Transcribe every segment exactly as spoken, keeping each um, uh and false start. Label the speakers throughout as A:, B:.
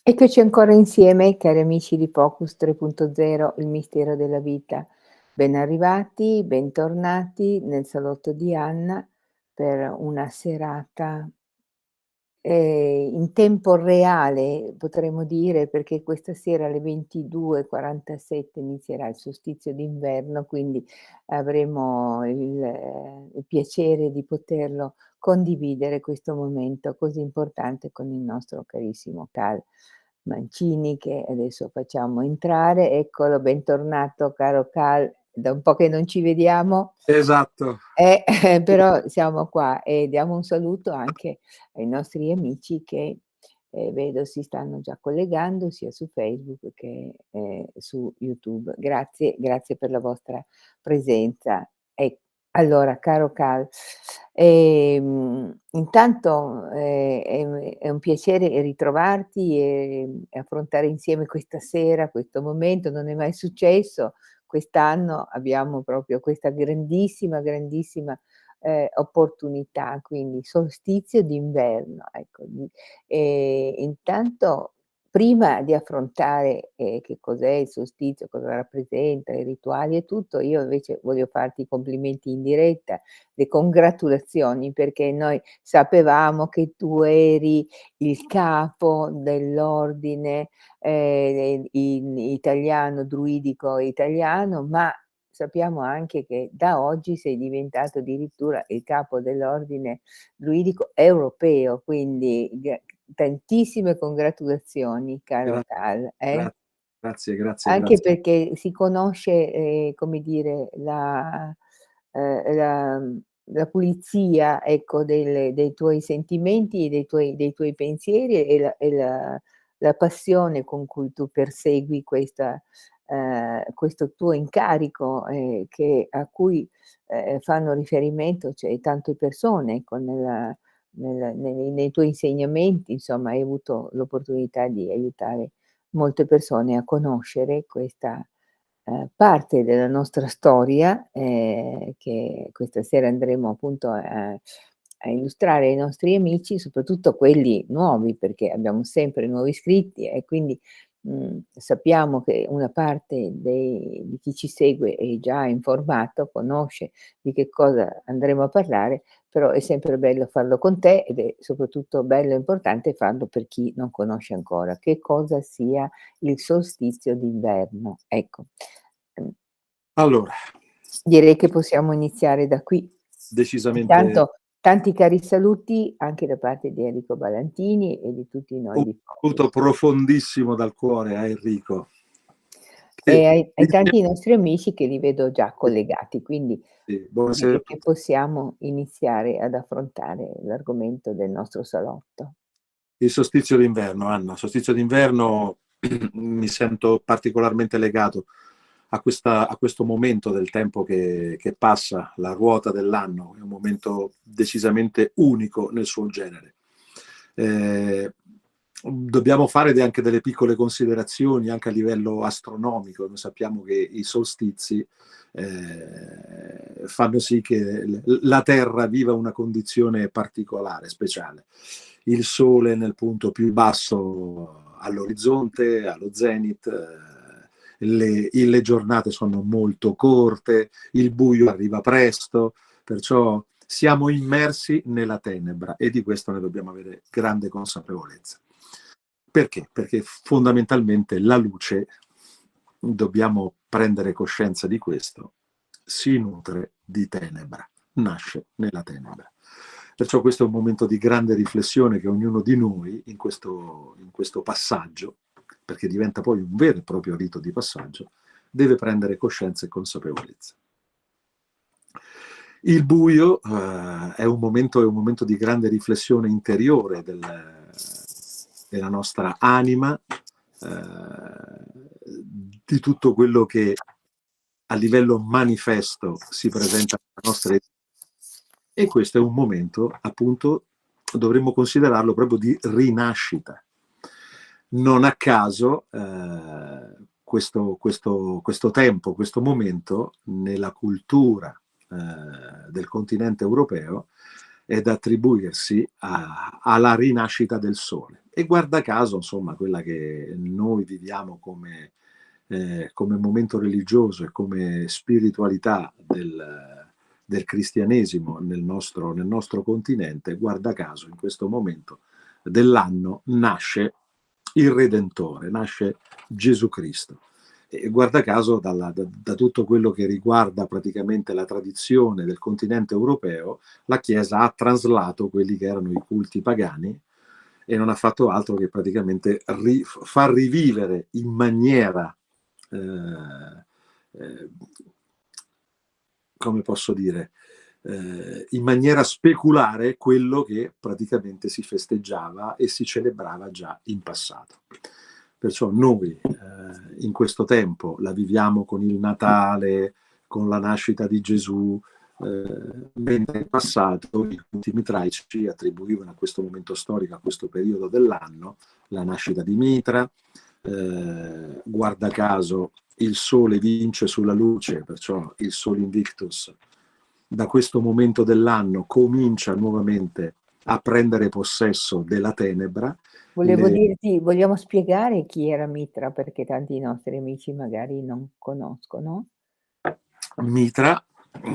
A: Eccoci ancora insieme, cari amici di Focus tre punto zero, il mistero della vita. Ben arrivati, bentornati nel salotto di Anna per una serata Ehm, in tempo reale potremmo dire, perché questa sera alle ventidue e quarantasette inizierà il solstizio d'inverno, quindi avremo il eh, il piacere di poterlo condividere questo momento così importante con il nostro carissimo Cal Mancini, che adesso facciamo entrare. Eccolo, bentornato caro Cal, da un po' che non ci vediamo.
B: Esatto.
A: Eh, però siamo qua e diamo un saluto anche ai nostri amici che, ehm, vedo si stanno già collegando sia su Facebook che, ehm, su YouTube. Grazie, grazie per la vostra presenza. E allora caro Cal, ehm, intanto, ehm, è un è un piacere ritrovarti e e affrontare insieme questa sera, questo momento, non è mai successo. Quest'anno abbiamo proprio questa grandissima, grandissima, ehm, opportunità, quindi solstizio d'inverno, ecco. Di ehm, intanto prima di affrontare, ehm, che cos'è il solstizio, cosa rappresenta, i rituali e tutto, io invece voglio farti i complimenti in diretta, le congratulazioni, perché noi sapevamo che tu eri il capo dell'ordine ehm, in italiano, druidico italiano, ma sappiamo anche che da oggi sei diventato addirittura il capo dell'ordine druidico europeo, quindi gra tantissime congratulazioni caro
B: Gra
A: Cal, eh.
B: gra grazie, grazie,
A: Anche
B: grazie.
A: perché si conosce, ehm, come dire, la ehm, la mhmm, la pulizia, ecco, del dei tuoi sentimenti e dei tuoi dei tuoi pensieri e la e la la passione con cui tu persegui questa ehm, questo tuo incarico, ehm, che a cui, ehm, fanno riferimento, cioè tante persone, ecco, nella nel nei nei tuoi insegnamenti, insomma, hai avuto l'opportunità di aiutare molte persone a conoscere questa, ehm, parte della nostra storia, ehm, che questa sera andremo appunto a a illustrare ai nostri amici, soprattutto quelli nuovi, perché abbiamo sempre nuovi iscritti e quindi, mhmm, sappiamo che una parte dei di chi ci segue è già informato, conosce di che cosa andremo a parlare, però è sempre bello farlo con te ed è soprattutto bello e importante farlo per chi non conosce ancora che cosa sia il solstizio d'inverno. Ecco. Mh.
B: Allora,
A: Direi che possiamo iniziare da qui.
B: decisamente
A: Intanto tanti cari saluti anche da parte di Enrico Balantini e di tutti noi
B: un
A: di
B: saluto
A: Focus.
B: profondissimo dal cuore a Enrico,
A: E
B: che
A: ai ai
B: inizia
A: tanti nostri amici che li vedo già collegati, quindi
B: sì, buonasera a
A: direi che
B: tutti.
A: possiamo iniziare ad affrontare l'argomento del nostro salotto.
B: Il solstizio d'inverno, Anna, solstizio d'inverno mi sento particolarmente legato a questa a questo momento del tempo che che passa, la ruota dell'anno, è un momento decisamente unico nel suo genere. Ehm, dobbiamo fare de anche delle piccole considerazioni anche a livello astronomico. Noi sappiamo che i solstizi, ehm, fanno sì che l la Terra viva una condizione particolare, speciale. Il sole nel punto più basso all'orizzonte, allo zenit, le i le giornate sono molto corte, il buio arriva presto, perciò siamo immersi nella tenebra e di questo ne dobbiamo avere grande consapevolezza. Perché? Perché fondamentalmente la luce, dobbiamo prendere coscienza di questo, si nutre di tenebra, nasce nella tenebra. Perciò questo è un momento di grande riflessione che ognuno di noi in questo, in questo passaggio, perché diventa poi un vero e proprio rito di passaggio, deve prendere coscienza e consapevolezza. Il buio eh, è, un momento, è un momento di grande riflessione interiore del, della nostra anima, eh, di tutto quello che a livello manifesto si presenta nella nostra vita. E questo è un momento, appunto, dovremmo considerarlo proprio di rinascita. Non a caso eh, questo, questo, questo tempo, questo momento nella cultura eh, del continente europeo ed attribuirsi a, alla rinascita del sole. E guarda caso, insomma, quella che noi viviamo come, eh, come momento religioso e come spiritualità del, del cristianesimo nel nostro, nel nostro continente, guarda caso, in questo momento dell'anno nasce il Redentore, nasce Gesù Cristo. E guarda caso, dalla, da, da tutto quello che riguarda praticamente la tradizione del continente europeo, la Chiesa ha traslato quelli che erano i culti pagani e non ha fatto altro che praticamente ri, far rivivere in maniera, eh, eh, come posso dire, eh, in maniera speculare quello che praticamente si festeggiava e si celebrava già in passato. Perciò noi eh, in questo tempo la viviamo con il Natale, con la nascita di Gesù, eh, mentre in passato i culti mitraici attribuivano a questo momento storico, a questo periodo dell'anno, la nascita di Mitra. Eh, guarda caso il sole vince sulla luce, perciò il Sol Invictus da questo momento dell'anno comincia nuovamente a prendere possesso della tenebra.
A: Volevo
B: Le...
A: dirti, vogliamo spiegare chi era Mitra, perché tanti nostri amici magari non conoscono?
B: Mitra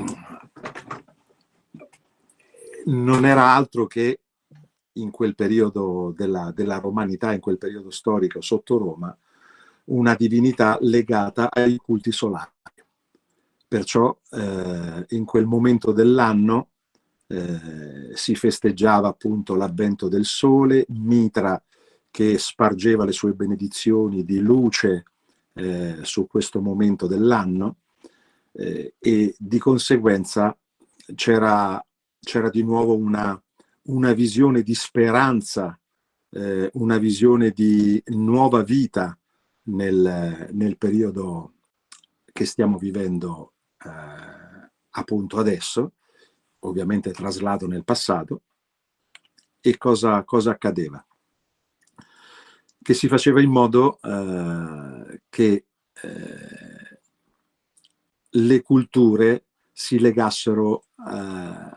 B: non era altro che in quel periodo della, della romanità, in quel periodo storico sotto Roma, una divinità legata ai culti solari. Perciò eh, in quel momento dell'anno eh, si festeggiava appunto l'avvento del sole, Mitra che spargeva le sue benedizioni di luce eh, su questo momento dell'anno eh, e di conseguenza c'era, c'era di nuovo una, una visione di speranza, eh, una visione di nuova vita nel, nel periodo che stiamo vivendo eh, appunto adesso, ovviamente traslato nel passato. E cosa, cosa accadeva? Che si faceva in modo eh, che eh, le culture si legassero eh,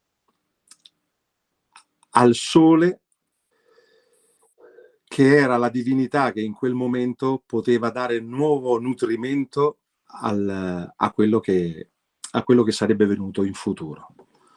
B: al sole, che era la divinità che in quel momento poteva dare nuovo nutrimento al, a, quello che, a quello che sarebbe venuto in futuro.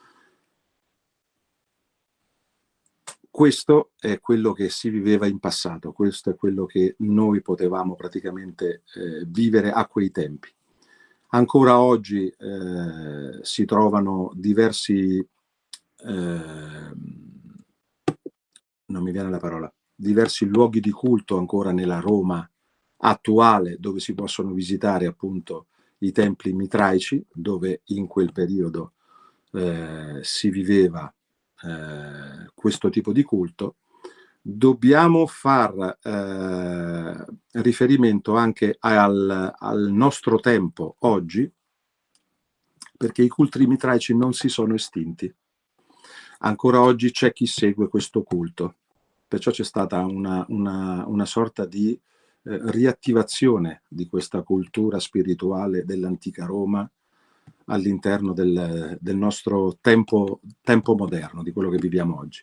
B: Questo è quello che si viveva in passato, questo è quello che noi potevamo praticamente eh, vivere a quei tempi. Ancora oggi eh, si trovano diversi, eh, non mi viene la parola, diversi luoghi di culto ancora nella Roma attuale, dove si possono visitare appunto i templi mitraici, dove in quel periodo eh, si viveva eh, questo tipo di culto. Dobbiamo far eh, riferimento anche al, al nostro tempo oggi, perché i culti mitraici non si sono estinti. Ancora oggi c'è chi segue questo culto, perciò c'è stata una, una, una sorta di eh, riattivazione di questa cultura spirituale dell'antica Roma all'interno del, del nostro tempo, tempo moderno, di quello che viviamo oggi.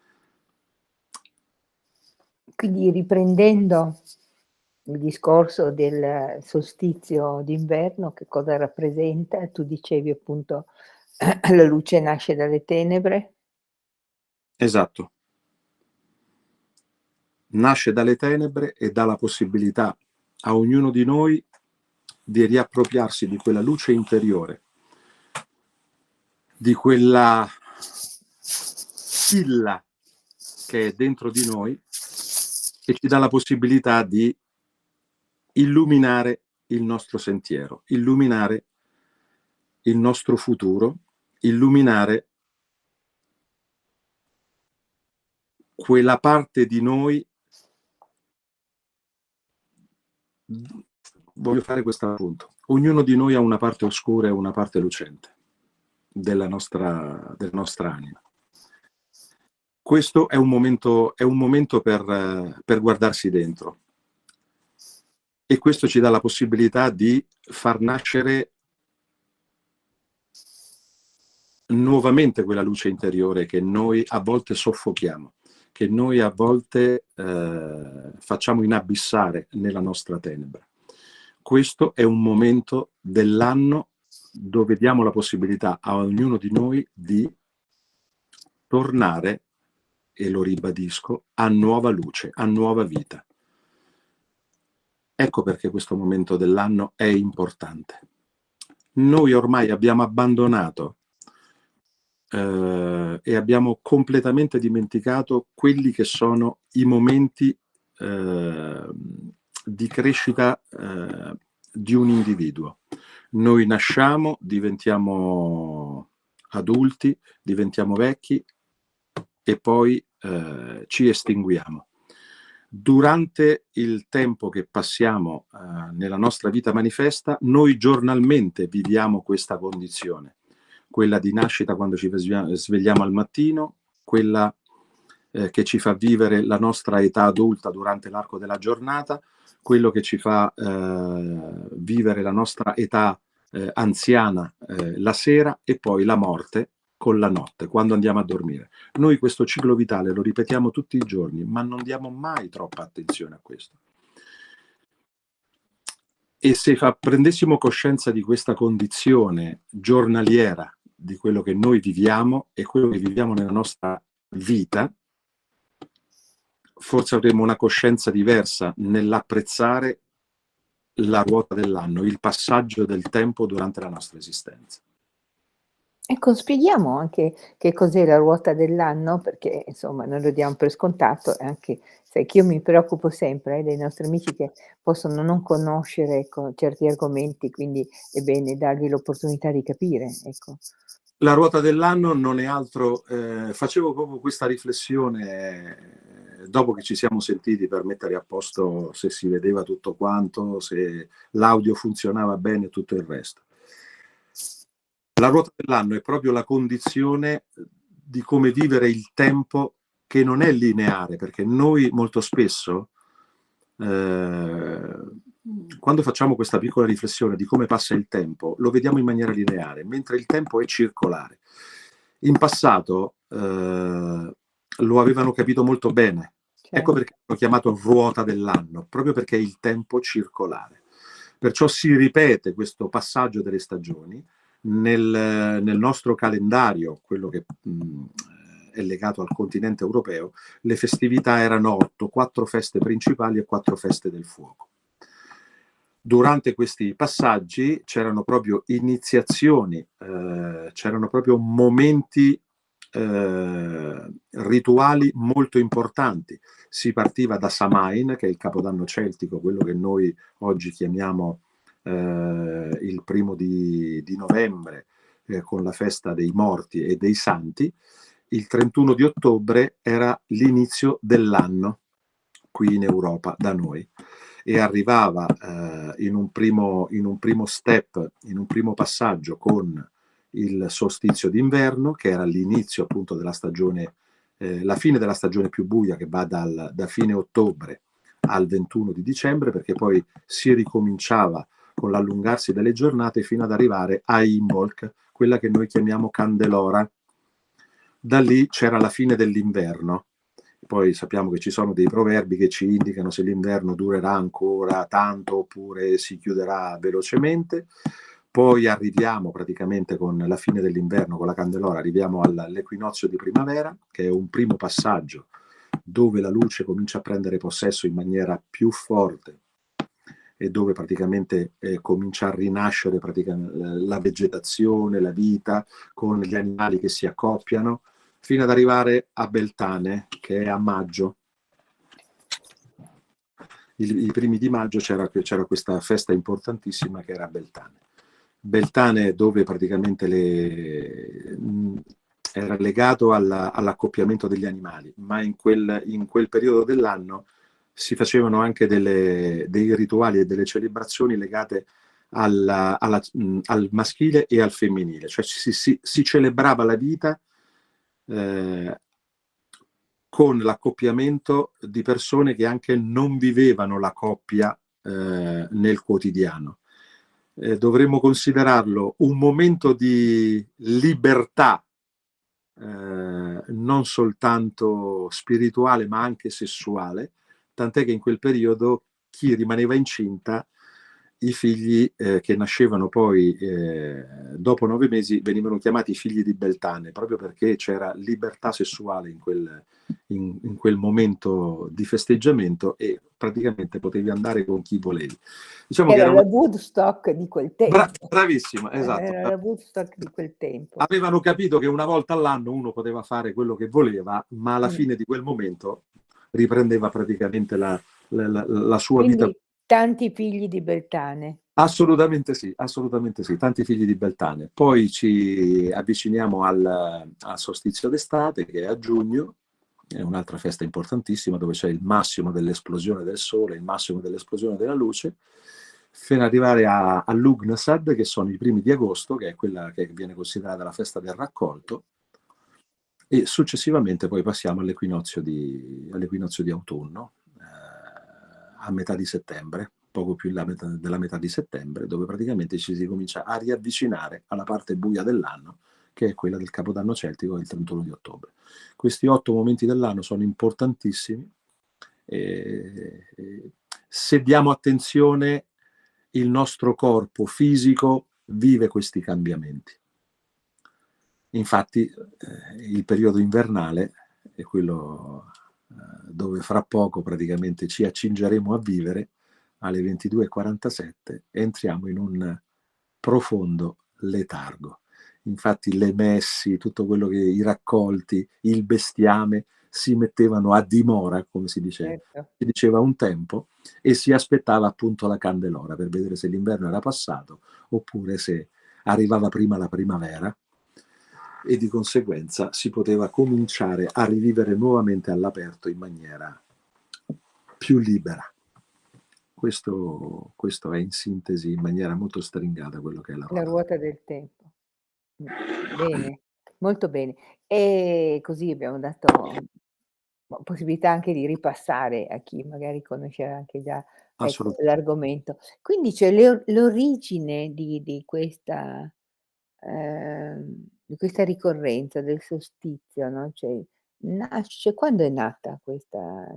A: Quindi riprendendo il discorso del solstizio d'inverno, che cosa rappresenta? Tu dicevi appunto la luce nasce dalle tenebre.
B: Esatto. Nasce dalle tenebre e dà la possibilità a ognuno di noi di riappropriarsi di quella luce interiore, di quella pilla che è dentro di noi e ci dà la possibilità di illuminare il nostro sentiero, illuminare il nostro futuro, illuminare quella parte di noi. Voglio fare questo appunto. Ognuno di noi ha una parte oscura e una parte lucente della nostra, della nostra anima. Questo è un momento, è un momento per, per guardarsi dentro. E questo ci dà la possibilità di far nascere nuovamente quella luce interiore che noi a volte soffochiamo, che noi a volte eh, facciamo inabissare nella nostra tenebra. Questo è un momento dell'anno dove diamo la possibilità a ognuno di noi di tornare, e lo ribadisco, a nuova luce, a nuova vita. Ecco perché questo momento dell'anno è importante. Noi ormai abbiamo abbandonato eh, e abbiamo completamente dimenticato quelli che sono i momenti eh, di crescita eh, di un individuo. Noi nasciamo, diventiamo adulti, diventiamo vecchi e poi eh, ci estinguiamo. Durante il tempo che passiamo eh, nella nostra vita manifesta, noi giornalmente viviamo questa condizione, quella di nascita quando ci svegliamo al mattino, quella eh, che ci fa vivere la nostra età adulta durante l'arco della giornata, quello che ci fa eh, vivere la nostra età eh, anziana eh, la sera, e poi la morte con la notte, quando andiamo a dormire. Noi questo ciclo vitale lo ripetiamo tutti i giorni, ma non diamo mai troppa attenzione a questo. E se fa, prendessimo coscienza di questa condizione giornaliera, di quello che noi viviamo e quello che viviamo nella nostra vita, forse avremo una coscienza diversa nell'apprezzare la ruota dell'anno, il passaggio del tempo durante la nostra esistenza.
A: Ecco, spieghiamo anche che cos'è la ruota dell'anno, perché insomma noi lo diamo per scontato, e anche sai che io mi preoccupo sempre eh, dei nostri amici che possono non conoscere, ecco, certi argomenti, quindi è bene dargli l'opportunità di capire, ecco.
B: La ruota dell'anno non è altro, eh, facevo proprio questa riflessione eh, dopo che ci siamo sentiti per mettere a posto se si vedeva tutto quanto, se l'audio funzionava bene e tutto il resto. La ruota dell'anno è proprio la condizione di come vivere il tempo, che non è lineare, perché noi molto spesso, eh, quando facciamo questa piccola riflessione di come passa il tempo, lo vediamo in maniera lineare, mentre il tempo è circolare. In passato eh, lo avevano capito molto bene. Certo. Ecco perché hanno chiamato ruota dell'anno, proprio perché è il tempo circolare. Perciò si ripete questo passaggio delle stagioni. Nel, nel nostro calendario, quello che mh, è legato al continente europeo, le festività erano otto, quattro feste principali e quattro feste del fuoco. Durante questi passaggi c'erano proprio iniziazioni, eh, c'erano proprio momenti eh, rituali molto importanti. Si partiva da Samain, che è il capodanno celtico, quello che noi oggi chiamiamo Eh, il primo di, di novembre eh, con la festa dei morti e dei santi. Il trentuno di ottobre era l'inizio dell'anno qui in Europa da noi, e arrivava eh, in, un primo, in un primo step, in un primo passaggio con il solstizio d'inverno, che era l'inizio appunto della stagione, eh, la fine della stagione più buia, che va dal, da fine ottobre al ventuno di dicembre, perché poi si ricominciava con l'allungarsi delle giornate fino ad arrivare a Imbolc, quella che noi chiamiamo Candelora. Da lì c'era la fine dell'inverno. Poi sappiamo che ci sono dei proverbi che ci indicano se l'inverno durerà ancora tanto oppure si chiuderà velocemente. Poi arriviamo praticamente con la fine dell'inverno, con la Candelora, arriviamo all'equinozio di primavera, che è un primo passaggio dove la luce comincia a prendere possesso in maniera più forte e dove praticamente eh, comincia a rinascere praticamente la vegetazione, la vita, con gli animali che si accoppiano, fino ad arrivare a Beltane, che è a maggio. I, i primi di maggio c'era, c'era questa festa importantissima che era Beltane. Beltane dove praticamente le, mh, era legato alla, all'accoppiamento degli animali, ma in quel, in quel periodo dell'anno si facevano anche delle, dei rituali e delle celebrazioni legate alla, alla, mh, al maschile e al femminile, cioè si, si, si celebrava la vita eh, con l'accoppiamento di persone che anche non vivevano la coppia eh, nel quotidiano. eh, dovremmo considerarlo un momento di libertà, eh, non soltanto spirituale ma anche sessuale, tant'è che in quel periodo chi rimaneva incinta, i figli eh, che nascevano poi eh, dopo nove mesi venivano chiamati figli di Beltane, proprio perché c'era libertà sessuale in quel, in, in quel momento di festeggiamento e praticamente potevi andare con chi volevi. Diciamo che
A: Era
B: era
A: la
B: una...
A: Woodstock di quel
B: Bra-
A: tempo.
B: bravissima, esatto.
A: Era la Woodstock di quel tempo.
B: Avevano capito che una volta all'anno uno poteva fare quello che voleva, ma alla
A: Mm.
B: fine di quel momento riprendeva praticamente la, la, la, la sua vita.
A: Quindi tanti figli di Beltane.
B: Assolutamente sì, assolutamente sì, tanti figli di Beltane. Poi ci avviciniamo al, al solstizio d'estate, che è a giugno, è un'altra festa importantissima dove c'è il massimo dell'esplosione del sole, il massimo dell'esplosione della luce, fino ad arrivare a, a Lugnasad, che sono i primi di agosto, che è quella che viene considerata la festa del raccolto, e successivamente poi passiamo all'equinozio di, all'equinozio di autunno, eh, a metà di settembre, poco più la metà, della metà di settembre, dove praticamente ci si comincia a riavvicinare alla parte buia dell'anno, che è quella del Capodanno celtico il trentuno di ottobre. Questi otto momenti dell'anno sono importantissimi. E, e, se diamo attenzione, il nostro corpo fisico vive questi cambiamenti. Infatti eh, il periodo invernale è quello eh, dove fra poco praticamente ci accingeremo a vivere, alle ventidue e quarantasette entriamo in un profondo letargo. Infatti le messi, tutto quello che i raccolti, il bestiame si mettevano a dimora, come si dice,
A: Certo.
B: si diceva un tempo, e si aspettava appunto la candelora per vedere se l'inverno era passato oppure se arrivava prima la primavera, e di conseguenza si poteva cominciare a rivivere nuovamente all'aperto in maniera più libera. Questo, questo è in sintesi, in maniera molto stringata, quello che è la
A: La
B: ruota.
A: ruota del tempo. Mh, bene, molto bene. E così abbiamo dato boh, possibilità anche di ripassare a chi magari conosceva anche già, ecco,
B: Assolutamente.
A: l'argomento. Quindi c'è l'eo l'origine di di questa ehm, di questa ricorrenza del solstizio, no, cioè nasce quando è nata questa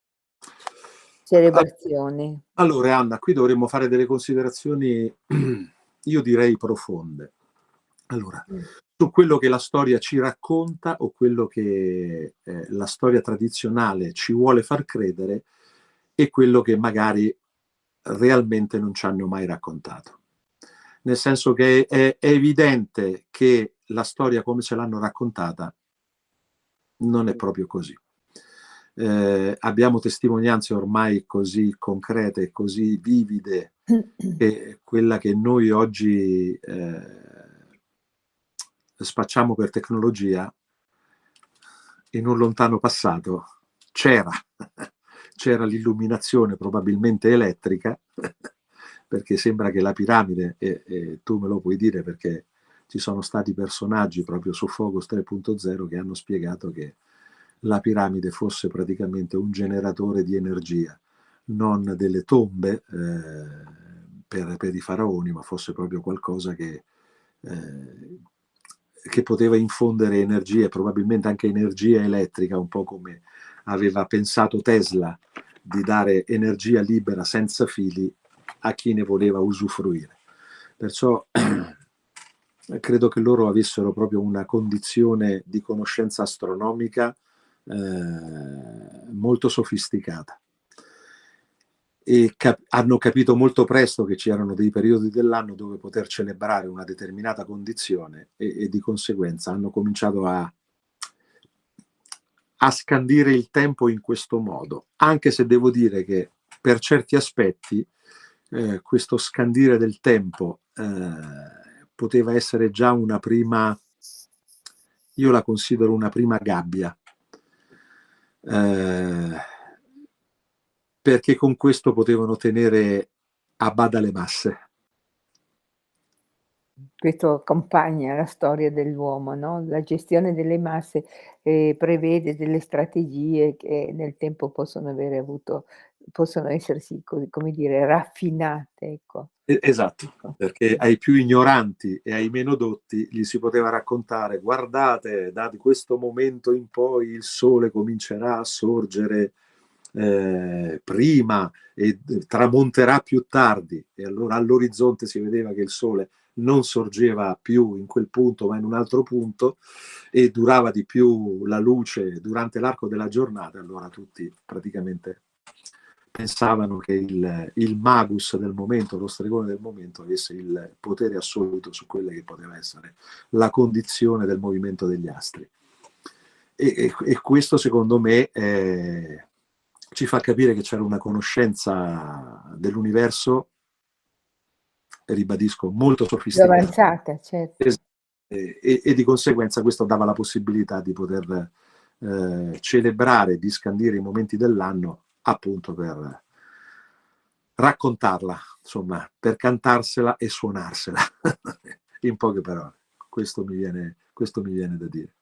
A: celebrazione?
B: Allora, Anna, qui dovremmo fare delle considerazioni, io direi profonde. Allora,
A: Mh.
B: su quello che la storia ci racconta o quello che eh, la storia tradizionale ci vuole far credere e quello che magari realmente non ci hanno mai raccontato. Nel senso che è, è evidente che la storia come ce l'hanno raccontata non è proprio così. Eh, abbiamo testimonianze ormai così concrete e così vivide che quella che noi oggi eh, spacciamo per tecnologia in un lontano passato c'era. C'era l'illuminazione probabilmente elettrica, perché sembra che la piramide, e, e tu me lo puoi dire perché ci sono stati personaggi proprio su Focus tre punto zero che hanno spiegato che la piramide fosse praticamente un generatore di energia, non delle tombe eh, per, per i faraoni, ma fosse proprio qualcosa che, eh, che poteva infondere energia, probabilmente anche energia elettrica, un po' come aveva pensato Tesla di dare energia libera senza fili a chi ne voleva usufruire. Perciò credo che loro avessero proprio una condizione di conoscenza astronomica eh, molto sofisticata e cap- hanno capito molto presto che c'erano dei periodi dell'anno dove poter celebrare una determinata condizione e, e di conseguenza hanno cominciato a, a scandire il tempo in questo modo, anche se devo dire che per certi aspetti eh, questo scandire del tempo eh, poteva essere già una prima, io la considero una prima gabbia, eh, perché con questo potevano tenere a bada le masse.
A: Questo accompagna la storia dell'uomo, no, la gestione delle masse, ehm, prevede delle strategie che nel tempo possono avere avuto possono essersi, co come dire, raffinate, ecco.
B: E esatto,
A: Ecco.
B: perché ai più ignoranti e ai meno dotti gli si poteva raccontare: "Guardate, da questo momento in poi il sole comincerà a sorgere, ehm, prima e d tramonterà più tardi", e allora all'orizzonte si vedeva che il sole non sorgeva più in quel punto, ma in un altro punto, e durava di più la luce durante l'arco della giornata. Allora tutti praticamente pensavano che il il magus del momento, lo stregone del momento, avesse il potere assoluto su quelle che poteva essere la condizione del movimento degli astri. E e e questo secondo me, ehm, ci fa capire che c'era una conoscenza dell'universo, ribadisco, molto
A: Più
B: sofisticata.
A: avanzata, certo.
B: Es e e e di conseguenza questo dava la possibilità di poter, ehm, celebrare, di scandire i momenti dell'anno appunto per raccontarla, insomma, per cantarsela e suonarsela, in poche parole. Questo mi viene questo mi viene da dire.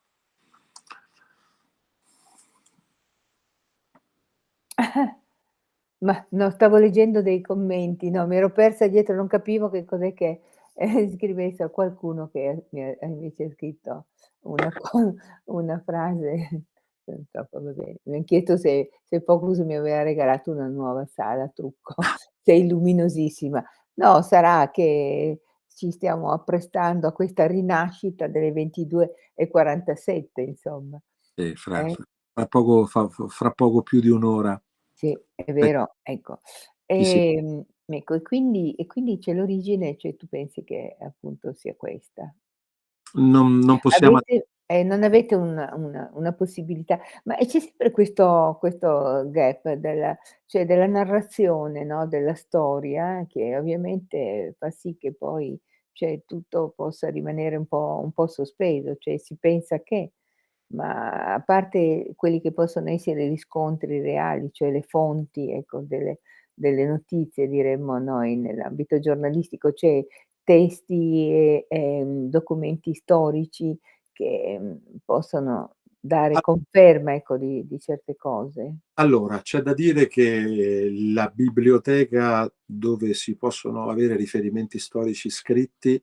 A: Ma no, stavo leggendo dei commenti, no, mi ero persa dietro, non capivo che cos'è che, ehm, scrivesse a qualcuno che mi ha invece scritto una co una frase, non so, poi vabbè, mi han chiesto se se Focus mi aveva regalato una nuova sala trucco. Sei luminosissima. No, sarà che ci stiamo apprestando a questa rinascita delle ventidue e quarantasette insomma,
B: E fra
A: eh?
B: fra fra poco fa f fra poco più di un' ora.
A: Sì, è
B: Eh,
A: vero, ecco.
B: ci si
A: Ehm, ecco, e quindi e quindi c'è l'origine, cioè tu pensi che appunto sia questa?
B: non non possiamo
A: Avete eh, non avete una una una possibilità, ma e c'è sempre questo questo gap della, cioè della narrazione, no, della storia, che ovviamente fa sì che poi, cioè, tutto possa rimanere un po' un po' sospeso, cioè si pensa che, ma a parte quelli che possono essere riscontri reali, cioè le fonti, ecco, delle delle notizie diremmo noi nell'ambito giornalistico, cioè testi e, ehm, documenti storici che, mhmm, possono dare
B: a
A: conferma, ecco, di di certe cose.
B: allora, c'è da dire che la biblioteca dove si possono avere riferimenti storici scritti,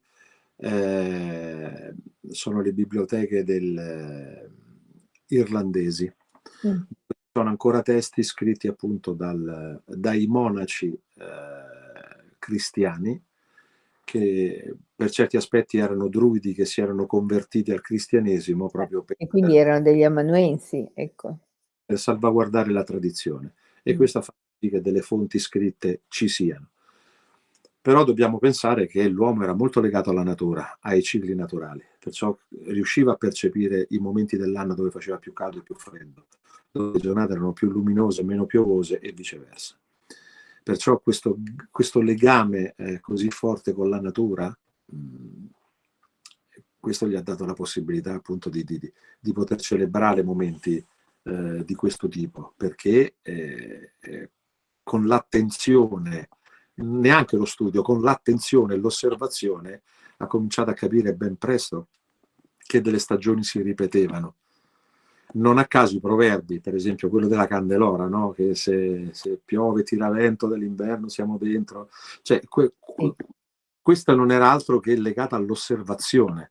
B: ehm, sono le biblioteche del irlandesi.
A: Mh.
B: Sono ancora testi scritti appunto dal dai monaci, ehm, cristiani, che per certi aspetti erano druidi che si erano convertiti al cristianesimo
A: Eh,
B: proprio per
A: e quindi erano degli amanuensi, ecco.
B: per salvaguardare la tradizione, e
A: Mh.
B: questo fa sì che delle fonti scritte ci siano. Però dobbiamo pensare che l'uomo era molto legato alla natura, ai cicli naturali, perciò riusciva a percepire i momenti dell'anno dove faceva più caldo e più freddo, dove le giornate erano più luminose e meno piovose e viceversa. Perciò questo, questo legame eh, così forte con la natura, mh, questo gli ha dato la possibilità appunto di, di, di poter celebrare momenti eh, di questo tipo, perché eh, eh, con l'attenzione, neanche lo studio, con l'attenzione e l'osservazione ha cominciato a capire ben presto che delle stagioni si ripetevano. Non a caso i proverbi, per esempio quello della Candelora, no? Che se, se piove tira vento dell'inverno siamo dentro, cioè que, que,
A: Sì.
B: questa non era altro che legata all'osservazione.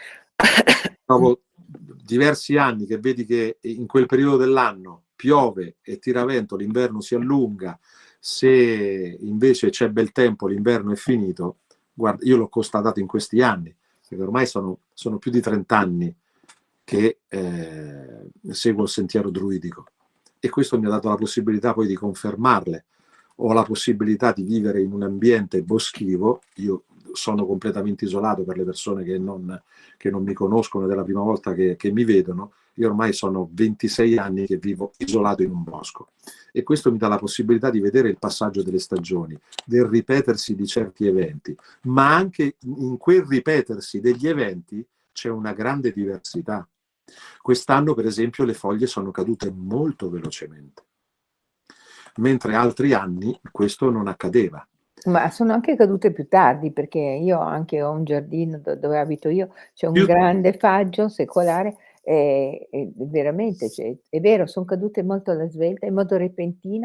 B: Dopo diversi anni che vedi che in quel periodo dell'anno piove e tira vento, l'inverno si allunga, se invece c'è bel tempo, l'inverno è finito. Guarda, io l'ho constatato in questi anni, perché ormai sono, sono più di trenta anni che eh, seguo il sentiero druidico, e questo mi ha dato la possibilità poi di confermarle. Ho la possibilità di vivere in un ambiente boschivo, io sono completamente isolato per le persone che non, che non mi conoscono ed è la prima volta che, che mi vedono. Io ormai sono ventisei anni che vivo isolato in un bosco, e questo mi dà la possibilità di vedere il passaggio delle stagioni, del ripetersi di certi eventi, ma anche in quel ripetersi degli eventi c'è una grande diversità. Quest'anno, per esempio, le foglie sono cadute molto velocemente, mentre altri anni questo non accadeva.
A: Ma sono anche cadute più tardi, perché io anche ho un giardino do dove abito io, c'è un
B: Più
A: grande faggio secolare, e e veramente, cioè, è vero, son cadute molto alla svelta, in modo repentino,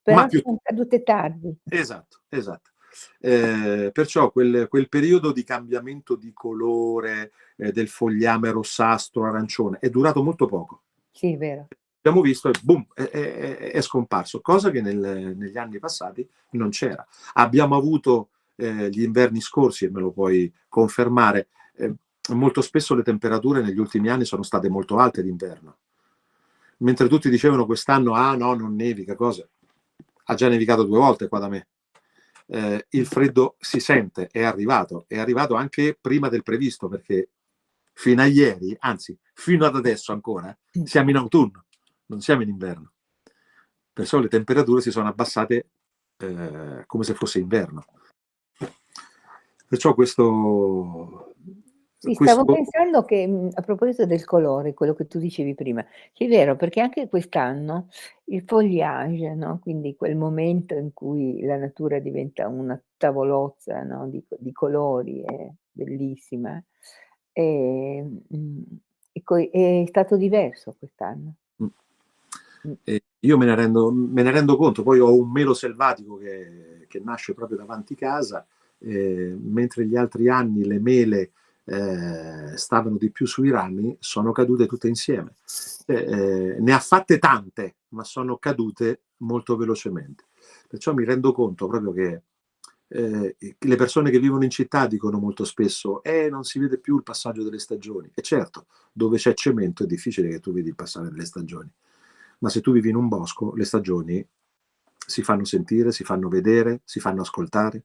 A: Però
B: ma più
A: sono cadute tardi.
B: esatto, esatto. Eh, perciò quel, quel periodo di cambiamento di colore eh, del fogliame rossastro, arancione, è durato molto poco.
A: Sì, è vero.
B: Abbiamo visto e boom, è, è, è scomparso, cosa che nel, negli anni passati non c'era. Abbiamo avuto eh, gli inverni scorsi, e me lo puoi confermare, eh, molto spesso le temperature negli ultimi anni sono state molto alte d'inverno. Mentre tutti dicevano quest'anno, ah no, non nevica, cosa. Ha già nevicato due volte qua da me. Eh, il freddo si sente, è arrivato, è arrivato anche prima del previsto, perché fino a ieri, anzi, fino ad adesso ancora, siamo in autunno, non siamo in inverno. Perciò le temperature si sono abbassate eh, come se fosse inverno. Perciò questo...
A: Sì,
B: questo...
A: stavo pensando che, mhmm, a proposito del colore, quello che tu dicevi prima, che è vero, perché anche quest'anno il feuillage, no, quindi quel momento in cui la natura diventa una tavolozza, no, di co di colori, è bellissima, ehm, mhmm, e coi è stato diverso quest'anno.
B: Mm.
A: Mh.
B: E io me ne rendo, me ne rendo conto, poi ho un melo selvatico che, che nasce proprio davanti casa, eh, mentre gli altri anni le mele eh, stavano di più sui rami, sono cadute tutte insieme. Eh, eh, ne ha fatte tante, ma sono cadute molto velocemente. Perciò mi rendo conto proprio che eh, le persone che vivono in città dicono molto spesso eh, non si vede più il passaggio delle stagioni. E certo, dove c'è cemento è difficile che tu vedi il passare delle stagioni. Ma se tu vivi in un bosco, le stagioni si fanno sentire, si fanno vedere, si fanno ascoltare.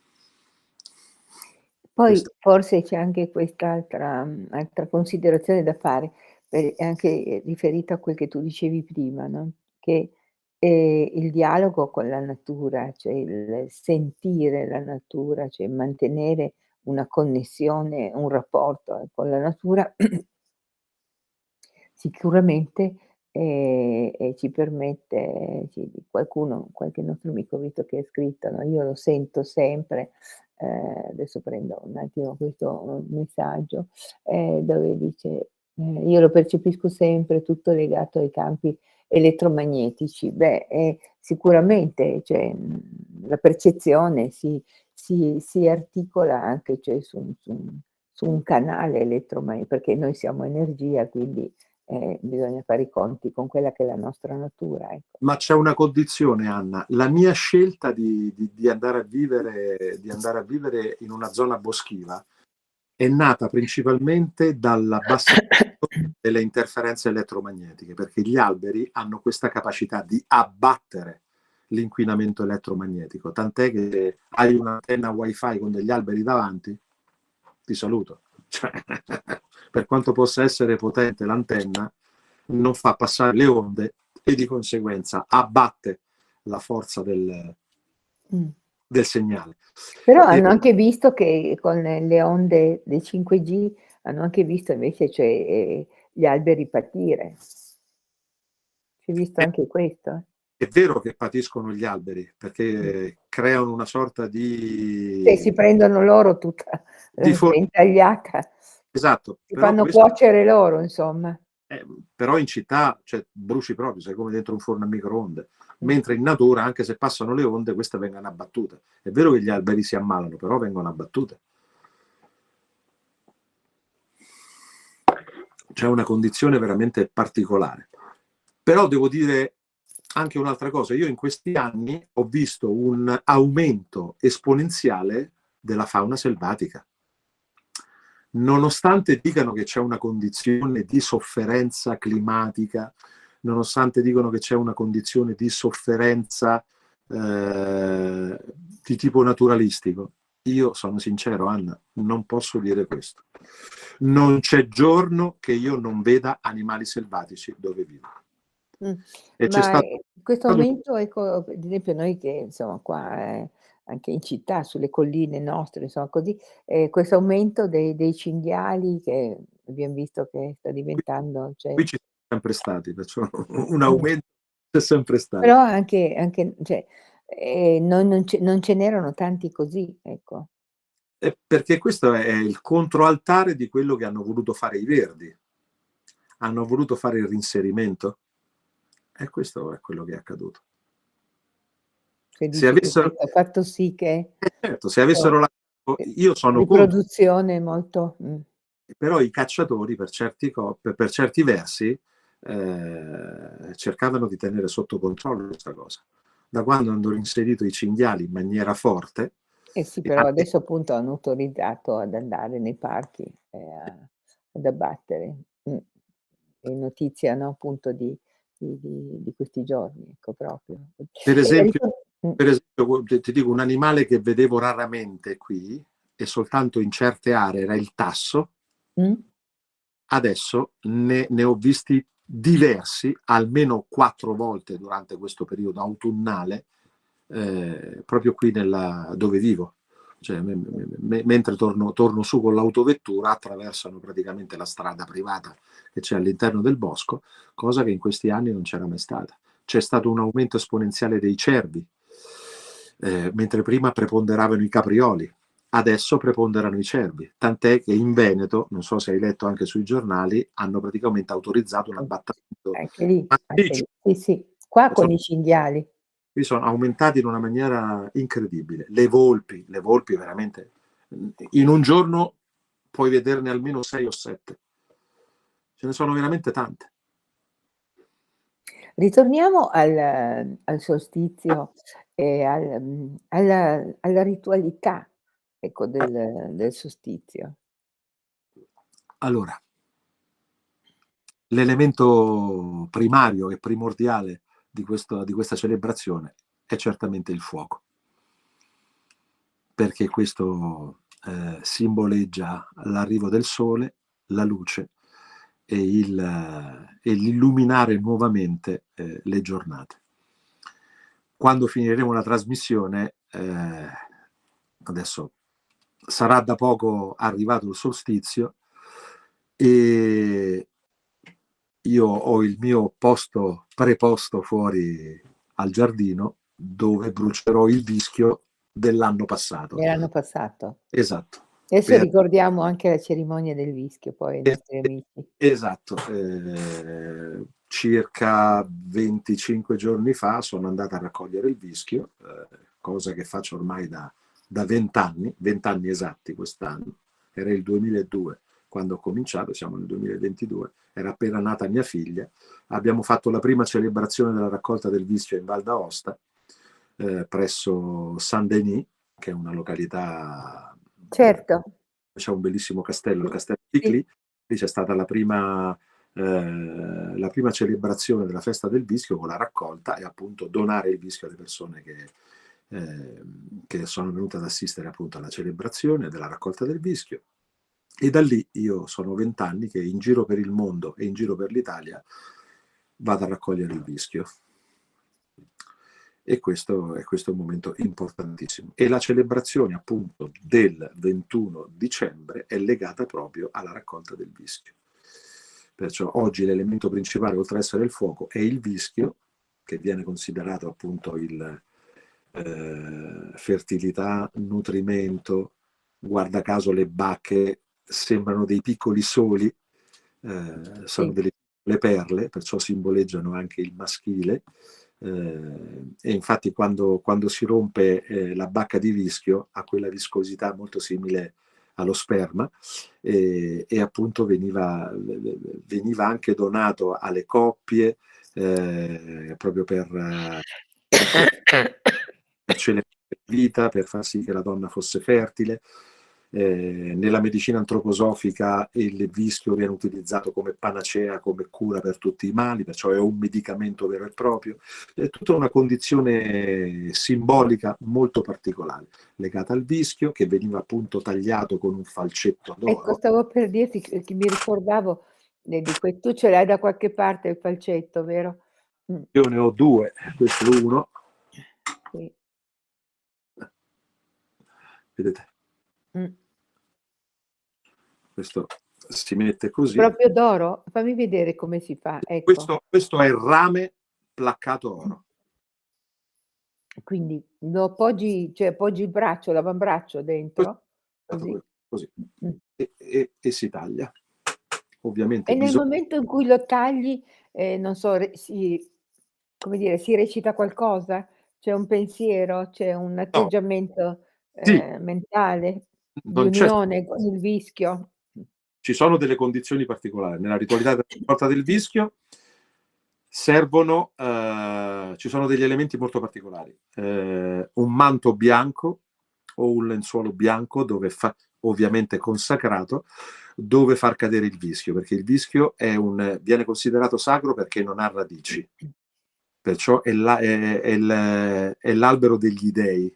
A: Poi
B: Questo.
A: forse c'è anche quest'altra mhmm, altra considerazione da fare, ehm, anche, ehm, riferita a quel che tu dicevi prima, no, che, ehm, il dialogo con la natura, cioè il sentire la natura, cioè mantenere una connessione, un rapporto eh, con la natura sicuramente, ehm, e ci permette ci qualcuno qualche nostro amico ho visto che ha scritto, no, io lo sento sempre, ehm, adesso prendo un attimo questo messaggio, ehm, dove dice, ehm: "Io lo percepisco sempre tutto legato ai campi elettromagnetici." Beh, ehm, sicuramente, cioè, mhmm, la percezione si si si articola anche, cioè, su un su un su un canale elettromagn perché noi siamo energia, quindi eh, bisogna fare i conti con quella che è la nostra natura, ecco.
B: Ma c'è una condizione, Anna. La mia scelta di, di, di andare a vivere, di andare a vivere in una zona boschiva è nata principalmente dall'abbassamento delle interferenze elettromagnetiche, perché gli alberi hanno questa capacità di abbattere l'inquinamento elettromagnetico, tant'è che hai un'antenna wifi con degli alberi davanti, ti saluto. Cioè, per quanto possa essere potente l'antenna, non fa passare le onde e di conseguenza abbatte la forza del,
A: Mh.
B: del segnale.
A: Però
B: E,
A: hanno anche visto che con le onde del cinque G hanno anche visto invece, cioè, ehm, gli alberi patire. Si è visto
B: è,
A: anche questo.
B: è vero che patiscono gli alberi
A: Mh.
B: perché creano una sorta
A: Cioè si
B: di,
A: prendono loro tutta
B: di
A: l'erba
B: for-
A: intagliata,
B: esatto,
A: si
B: però
A: fanno
B: questo
A: cuocere loro insomma.
B: Eh, però in città, cioè, bruci proprio, sei come dentro un forno a microonde,
A: Mh.
B: mentre in natura, anche se passano le onde, queste vengono abbattute. È vero che gli alberi si ammalano, però vengono abbattute. C'è una condizione veramente particolare. Però devo dire anche un'altra cosa, io in questi anni ho visto un aumento esponenziale della fauna selvatica. Nonostante dicano che c'è una condizione di sofferenza climatica, nonostante dicono che c'è una condizione di sofferenza eh, di tipo naturalistico, io sono sincero, Anna, non posso dire questo. Non c'è giorno che io non veda animali selvatici dove vivo.
A: Mh.
B: E c'è
A: Ma,
B: stato...
A: ehm, questo aumento, ecco, ad esempio noi che insomma qua, ehm, anche in città, sulle colline nostre, insomma così, ehm, questo aumento dei dei cinghiali che abbiam visto che sta
B: qui,
A: diventando, cioè
B: qui ci sono sempre stati, perciò un
A: mh.
B: aumento c'è sempre stato.
A: Però anche anche cioè, ehm, non non ce non ce n'erano tanti così, ecco.
B: Eh, perché questo è il controaltare di quello che hanno voluto fare i Verdi. Hanno voluto fare il reinserimento e questo è quello che è accaduto.
A: Cioè
B: Se
A: dici che
B: avessero
A: questo ha fatto sì che
B: eh certo, se
A: so,
B: avessero la
A: eh,
B: io sono contro,
A: riproduzione molto mh.
B: però i cacciatori per certi co per per certi versi, ehm, cercavano di tenere sotto controllo questa cosa. Da quando hanno inserito i cinghiali in maniera forte
A: Eh sì,
B: e
A: però
B: anche
A: adesso appunto hanno autorizzato ad andare nei parchi e a ad abbattere. Mh. È notizia, no, appunto di di di di questi giorni, ecco proprio.
B: per
A: E
B: esempio
A: ricor mh.
B: per esempio gu ti ti dico un animale che vedevo raramente qui e soltanto in certe aree era il tasso.
A: Mh?
B: Adesso ne ne ho visti diversi, almeno quattro volte durante questo periodo autunnale, ehm, proprio qui nella dove vivo. Cioè me me me mentre torno torno su con l'autovettura attraversano praticamente la strada privata che c'è all'interno del bosco, cosa che in questi anni non c'era mai stata. C'è stato un aumento esponenziale dei cervi, ehm, mentre prima preponderavano i caprioli. Adesso preponderano i cervi, tant'è che in Veneto, non so se hai letto anche sui giornali, hanno praticamente autorizzato un abbattimento
A: Anche lì, anche
B: massiccio.
A: lì. Sì, sì. Qua
B: Sono
A: con i cinghiali.
B: qui sono aumentati in una maniera incredibile. Le volpi, le volpi veramente, in un giorno puoi vederne almeno sei o sette. Ce ne sono veramente tante.
A: Ritorniamo al al solstizio e al mhmm, alla alla ritualità, ecco, del del solstizio.
B: Allora, l'elemento primario e primordiale di questo di questa celebrazione è certamente il fuoco. Perché questo, ehm, simboleggia l'arrivo del sole, la luce e il e l'illuminare nuovamente, ehm, le giornate. Quando finiremo la trasmissione, ehm, adesso sarà da poco arrivato il solstizio e io ho il mio posto preposto fuori al giardino dove brucerò il vischio dell'anno passato.
A: Dell'anno passato.
B: Esatto.
A: Adesso
B: Per
A: ricordiamo anche la cerimonia del vischio poi ai
B: e
A: nostri
B: e
A: amici.
B: esatto, ehm, circa venticinque giorni fa sono andato a raccogliere il vischio, ehm, cosa che faccio ormai da da venti anni, venti anni esatti quest'anno. Era il duemiladue quando ho cominciato, siamo nel duemilaventidue, era appena nata mia figlia. Abbiamo fatto la prima celebrazione della raccolta del vischio in Val d'Aosta, ehm, presso Saint-Denis, che è una località dove
A: Certo,
B: c'è un bellissimo castello, il castello di
A: sì.
B: Clee. Lì c'è stata la prima, eh, la prima celebrazione della festa del vischio con la raccolta e appunto donare il vischio alle persone che, eh, che sono venute ad assistere appunto alla celebrazione della raccolta del vischio. E da lì io sono vent'anni che in giro per il mondo e in giro per l'Italia vado a raccogliere il vischio. E questo, e questo è un momento importantissimo. E la celebrazione appunto del ventuno dicembre è legata proprio alla raccolta del vischio. Perciò oggi l'elemento principale, oltre ad essere il fuoco, è il vischio, che viene considerato appunto il eh, fertilità, nutrimento. Guarda caso le bacche sembrano dei piccoli soli, eh, sono
A: Sì.
B: delle le perle, perciò simboleggiano anche il maschile. Eh, e infatti quando, quando si rompe eh, la bacca di vischio ha quella viscosità molto simile allo sperma e, e appunto veniva, veniva anche donato alle coppie eh, proprio per, eh, per celebrare la vita, per far sì che la donna fosse fertile. Eh, nella medicina antroposofica il vischio viene utilizzato come panacea, come cura per tutti i mali, perciò è un medicamento vero e proprio. È tutta una condizione simbolica molto particolare, legata al vischio, che veniva appunto tagliato con un falcetto
A: Ecco,
B: d'oro.
A: stavo per dirti che che mi ricordavo de di que tu ce l'hai da qualche parte il falcetto, vero? Mh,
B: Io ne ho due, questo è uno,
A: sì.
B: vedete,
A: Mh.
B: questo si mette così.
A: Proprio d'oro? Fammi vedere come si fa, ecco.
B: Questo, questo è il rame placcato oro.
A: Quindi lo appoggi, cioè appoggi il braccio, l'avambraccio
B: Questo
A: dentro?
B: è
A: Così?
B: così
A: Mh.
B: e, e, e si taglia. Ovviamente
A: E nel
B: bisogna.
A: momento in cui lo tagli, ehm, non so, re si come dire, si recita qualcosa? c'è un pensiero, c'è un
B: No.
A: atteggiamento,
B: Sì.
A: ehm, mentale di
B: Non c'è
A: unione con il vischio?
B: Ci sono delle condizioni particolari. Nella ritualità della raccolta del vischio servono ehm, ci sono degli elementi molto particolari. Ehm, un manto bianco o un lenzuolo bianco dove fa ovviamente consacrato, dove far cadere il vischio, perché il vischio è un viene considerato sacro perché non ha radici. Perciò è la è è il è l'albero degli dei.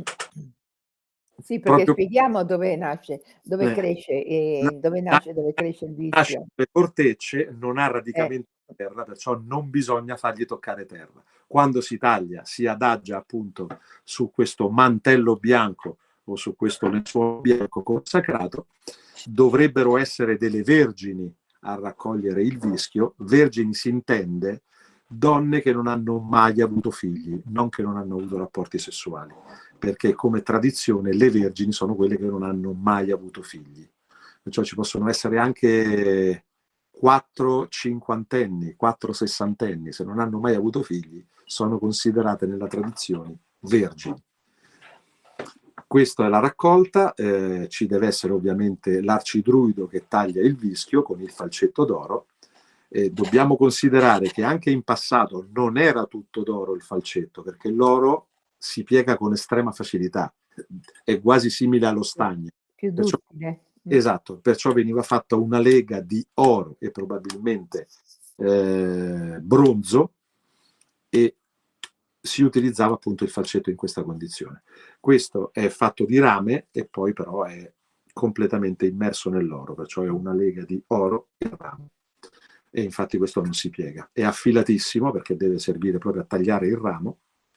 A: Sì, perché
B: Proprio
A: spieghiamo dove nasce, dove
B: Eh.
A: cresce,
B: Na
A: ehm, dove
B: na
A: nasce dove cresce il
B: nasce
A: vischio.
B: sulle cortecce, non ha
A: Eh.
B: radicamento in terra, perciò non bisogna fargli toccare terra. Quando si taglia, si adagia appunto su questo mantello bianco o su questo lenzuolo bianco consacrato, dovrebbero essere delle vergini a raccogliere il vischio. Vergini si intende donne che non hanno mai avuto figli, non che non hanno avuto rapporti sessuali, perché come tradizione le vergini sono quelle che non hanno mai avuto figli. Perciò ci possono essere anche quattro cinquantenni, quattro sessantenni, se non hanno mai avuto figli, sono considerate nella tradizione vergini. Questa è la raccolta, eh, ci deve essere ovviamente l'arcidruido che taglia il vischio con il falcetto d'oro. Eh, dobbiamo considerare che anche in passato non era tutto d'oro il falcetto, perché l'oro si piega con estrema facilità, è quasi simile allo stagno.
A: Più
B: Perciò,
A: duttile. Mh.
B: esatto, perciò veniva fatta una lega di oro e probabilmente eh, bronzo e si utilizzava appunto il falcetto in questa condizione. Questo è fatto di rame e poi però è completamente immerso nell'oro, perciò è una lega di oro e rame. E infatti questo non si piega. È affilatissimo perché deve servire proprio a tagliare il ramo.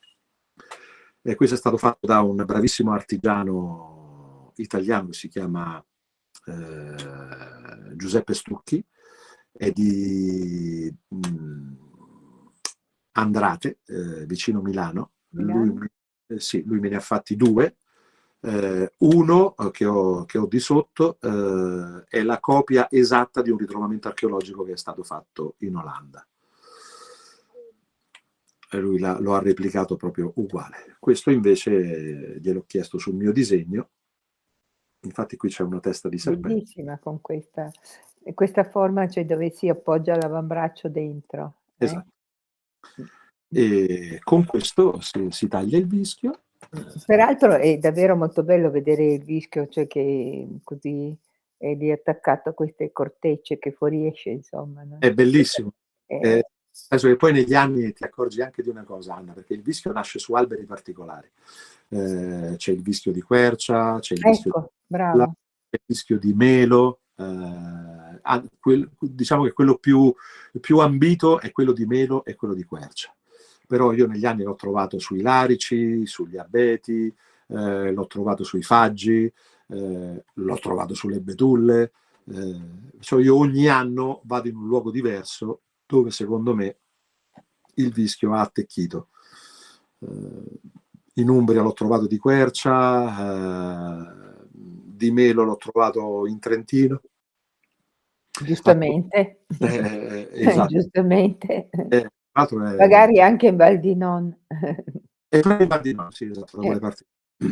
B: E questo è stato fatto da un bravissimo artigiano italiano che si chiama eh, Giuseppe Stucchi, è di mh, Andrate, eh, vicino Milano. Lui,
A: Milano?
B: eh, sì, lui me ne ha fatti due. Eh, uno eh, che, ho, che ho di sotto eh, è la copia esatta di un ritrovamento archeologico che è stato fatto in Olanda. E lui la, lo ha replicato proprio uguale. Questo invece eh, gliel'ho chiesto sul mio disegno. Infatti qui c'è una testa di serpente.
A: Bellissima con questa e questa forma, cioè dove si appoggia l'avambraccio dentro, eh?
B: Esatto.
A: Mh.
B: E con questo si, si taglia il vischio.
A: Mh. Peraltro è davvero molto bello vedere il vischio, cioè che così è lì attaccato a queste cortecce che fuoriesce insomma, no?
B: È bellissimo.
A: Eh,
B: Eh, penso che poi negli anni ti accorgi anche di una cosa, Anna, perché il vischio nasce su alberi particolari. Eh, c'è il vischio di quercia, c'è il vischio
A: ecco,
B: di,
A: bravo.
B: c'è il vischio di melo. Eh, ah, quel, diciamo che quello più, più ambito è quello di melo e quello di quercia. Però io negli anni l'ho trovato sui larici, sugli abeti, eh, l'ho trovato sui faggi, eh, l'ho trovato sulle betulle. Eh, cioè io ogni anno vado in un luogo diverso dove secondo me il vischio ha attecchito. Eh, in Umbria l'ho trovato di quercia, eh, di melo l'ho trovato in Trentino.
A: Giustamente.
B: Eh, esatto.
A: Giustamente.
B: Eh, l'altro è,
A: Magari anche in Val di Non.
B: è proprio in di no, sì, esatto, da
A: Eh.
B: quelle parti.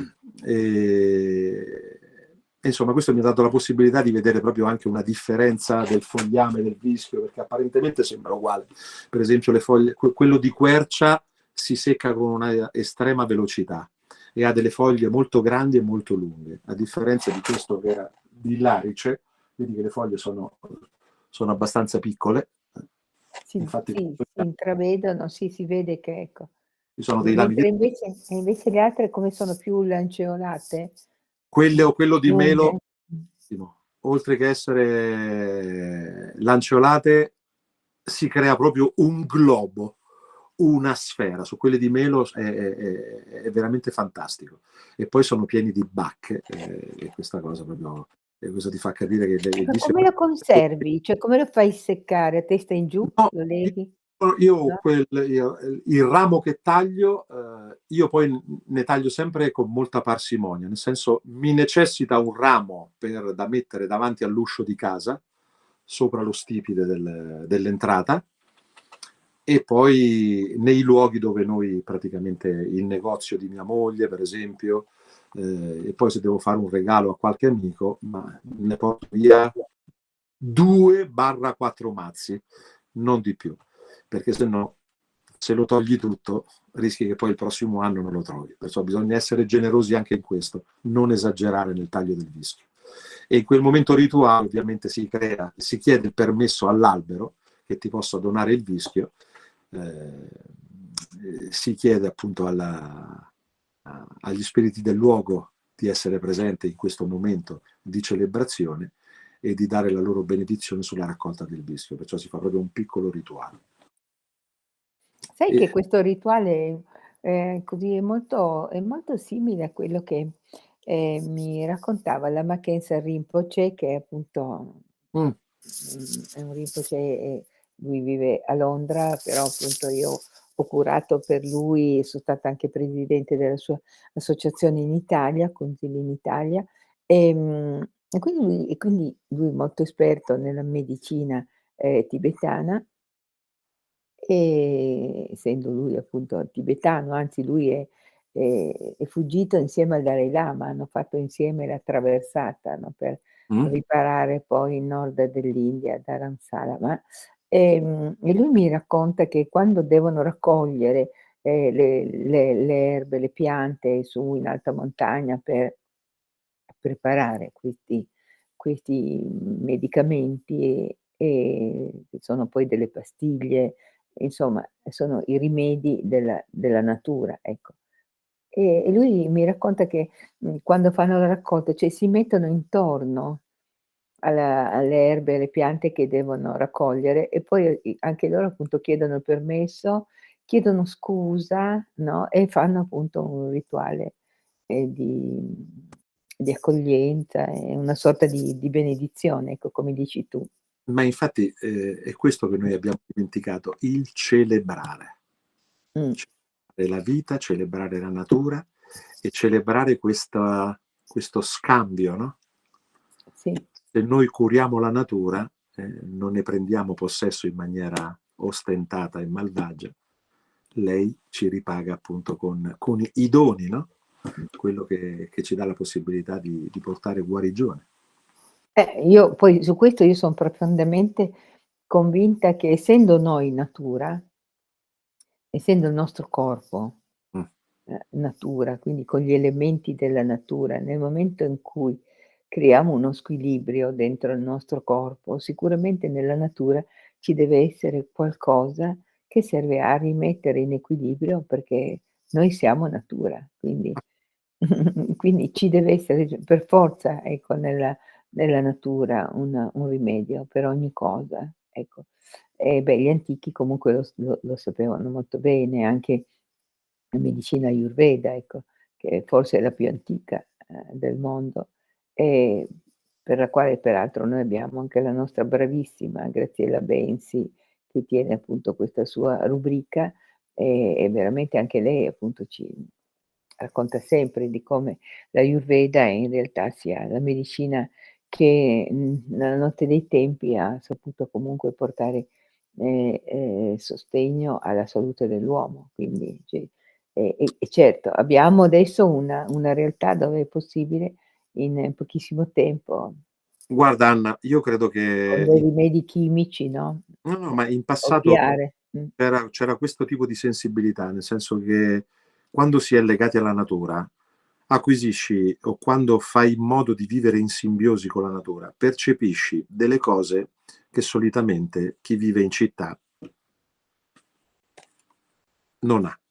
B: E, e insomma, questo mi ha dato la possibilità di vedere proprio anche una differenza del fogliame del vischio, perché apparentemente sembra uguale. Per esempio, le foglie, quello di quercia si secca con una estrema velocità e ha delle foglie molto grandi e molto lunghe, a differenza di questo che era di larice, vedi che le foglie sono, sono abbastanza piccole.
A: Si
B: Infatti,
A: sì, si intravedono, sì, si vede che ecco.
B: ci sono dei rami di
A: Mentre invece e invece le altre come sono più lanceolate?
B: quelle o quello di melo,
A: Lunghe? Mh.
B: oltre che essere lanceolate, si crea proprio un globo, una sfera. Su quelle di melo è, è, è veramente fantastico. E poi sono pieni di bacche, eh, e questa cosa proprio, e questo ti fa capire che il
A: Ma
B: vischio
A: come lo conservi? Cioè come lo fai seccare? A testa in giù?
B: no,
A: Lo leghi?
B: io, io
A: No?
B: quel, io, il ramo che taglio, eh, io poi ne taglio sempre con molta parsimonia, nel senso mi necessita un ramo per, da mettere davanti all'uscio di casa, sopra lo stipite del, dell'entrata, e poi nei luoghi dove noi praticamente, il negozio di mia moglie per esempio, eh, e poi se devo fare un regalo a qualche amico, ma ne porto via due barra quattro mazzi, non di più, perché se no, se lo togli tutto, rischi che poi il prossimo anno non lo trovi. Perciò bisogna essere generosi anche in questo, non esagerare nel taglio del vischio. E in quel momento rituale ovviamente si crea, si chiede il permesso all'albero che ti possa donare il vischio, eh, si chiede appunto alla, a, agli spiriti del luogo di essere presente in questo momento di celebrazione e di dare la loro benedizione sulla raccolta del vischio, perciò si fa proprio un piccolo rituale.
A: Sai
B: E,
A: che questo rituale, ehm, così è molto è molto simile a quello che, ehm, mi raccontava la Mackenzie Rinpoche, che è appunto,
B: mm,
A: mhmm, è un Rinpoche e lui vive a Londra, però appunto io ho curato per lui e so stata anche presidente della sua associazione in Italia, Consili in Italia, ehm, e quindi lui e quindi lui molto esperto nella medicina, ehm, tibetana. Ehm, essendo lui appunto tibetano, anzi lui è è è fuggito insieme al Dalai Lama, hanno fatto insieme la traversata, no, per
B: mm,
A: riparare poi il nord dell'India, Dharamsala. Ma, ehm, e lui mi racconta che quando devono raccogliere, ehm, le le le erbe, le piante su in alta montagna per preparare questi questi medicamenti, e e che sono poi delle pastiglie, insomma sono i rimedi della della natura, ecco. E e lui mi racconta che, mhmm, quando fanno la raccolta, cioè si mettono intorno alla alle erbe, alle piante che devono raccogliere e poi i anche loro appunto chiedono permesso, chiedono scusa, no, e fanno appunto un rituale, ehm, di di accoglienza, è una sorta di di benedizione, ecco, come dici tu.
B: ma infatti eh, è questo che noi abbiamo dimenticato, il celebrare.
A: Mh,
B: Celebrare la vita, celebrare la natura e celebrare questa, questo scambio, no?
A: sì.
B: Se noi curiamo la natura, eh, non ne prendiamo possesso in maniera ostentata e malvagia, lei ci ripaga appunto con, con i doni, no? Quello che, che ci dà la possibilità di, di portare guarigione.
A: Eh, io poi su questo io son profondamente convinta che essendo noi natura, essendo il nostro corpo,
B: Mm.
A: ehm, natura, quindi con gli elementi della natura, nel momento in cui creiamo uno squilibrio dentro il nostro corpo, sicuramente nella natura ci deve essere qualcosa che serve a rimettere in equilibrio, perché noi siamo natura, quindi quindi ci deve essere c per forza, ecco, nella nella natura un un rimedio per ogni cosa, ecco. E beh, gli antichi comunque lo s lo lo sapevano molto bene, anche la medicina Ayurveda, ecco, che forse è la più antica, ehm, del mondo, e per la quale peraltro noi abbiamo anche la nostra bravissima Graziella Bensi, che tiene appunto questa sua rubrica, e e veramente anche lei appunto ci racconta sempre di come l'Ayurveda in realtà sia la medicina che, mhmm, nella notte dei tempi ha saputo comunque portare, ehm, ehm, sostegno alla salute dell'uomo. Quindi ci e e e certo, abbiamo adesso una una realtà dove è possibile in pochissimo tempo,
B: Guarda Anna, io credo
A: con
B: che
A: dei
B: in,
A: rimedi chimici, no,
B: no, no, ma in passato
A: ovviare. Mh,
B: c'era, c'era questo tipo di sensibilità, nel senso che quando si è legati alla natura, acquisisci, o quando fai in modo di vivere in simbiosi con la natura, percepisci delle cose che solitamente chi vive in città non ha.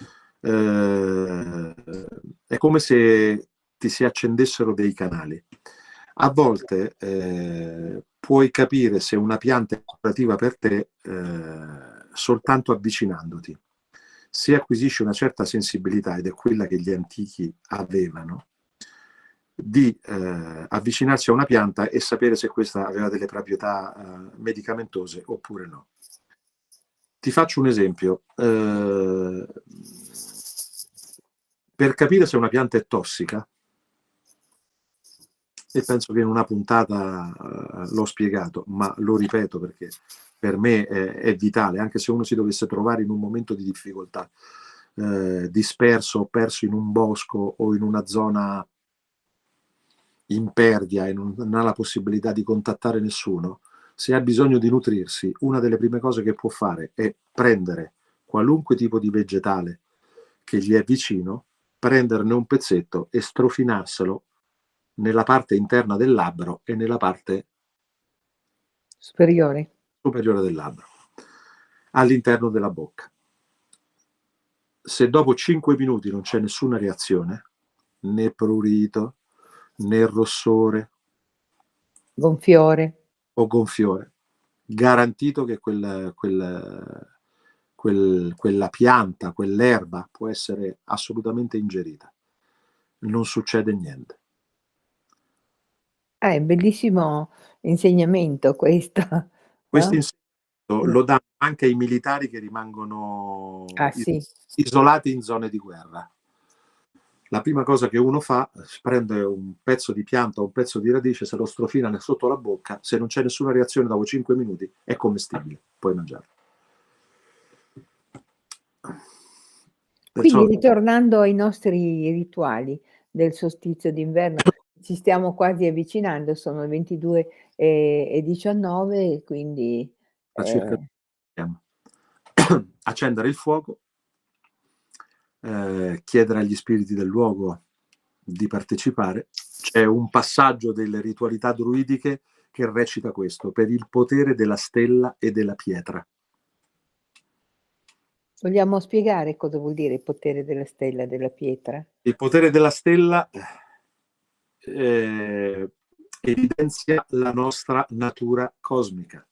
B: Eh, è come se ti si accendessero dei canali. A volte eh, puoi capire se una pianta è curativa per te eh, soltanto avvicinandoti. Se acquisisci una certa sensibilità, ed è quella che gli antichi avevano, di eh, avvicinarsi a una pianta e sapere se questa aveva delle proprietà eh, medicamentose oppure no. Ti faccio un esempio. Eh, per capire se una pianta è tossica, E penso che in una puntata uh, l'ho spiegato, ma lo ripeto perché per me è, è vitale, anche se uno si dovesse trovare in un momento di difficoltà, eh, disperso o perso in un bosco o in una zona impervia e non, non ha la possibilità di contattare nessuno, se ha bisogno di nutrirsi, una delle prime cose che può fare è prendere qualunque tipo di vegetale che gli è vicino, prenderne un pezzetto e strofinarselo nella parte interna del labbro e nella parte
A: superiore
B: superiore del labbro, all'interno della bocca. Se dopo cinque minuti non c'è nessuna reazione, né prurito, né rossore,
A: gonfiore
B: o gonfiore, garantito che quel, quel, quel, quella pianta, quell'erba può essere assolutamente ingerita. Non succede niente.
A: Ah, è un bellissimo insegnamento questo,
B: Questo
A: no?
B: insegnamento lo danno anche ai militari che rimangono
A: Ah, sì.
B: isolati in zone di guerra. La prima cosa che uno fa, prende un pezzo di pianta o un pezzo di radice, se lo strofina sotto la bocca, se non c'è nessuna reazione dopo cinque minuti è commestibile, puoi mangiarlo.
A: Quindi
B: Perciò,
A: ritornando ai nostri rituali del solstizio d'inverno, ci stiamo quasi avvicinando, sono le ventidue e diciannove, quindi
B: a circa
A: eh,
B: accendere il fuoco, eh, chiedere agli spiriti del luogo di partecipare. C'è un passaggio delle ritualità druidiche che recita questo: per il potere della stella e della pietra.
A: vogliamo spiegare cosa vuol dire il potere della stella e della pietra?
B: Il potere della stella eh, evidenzia la nostra natura cosmica.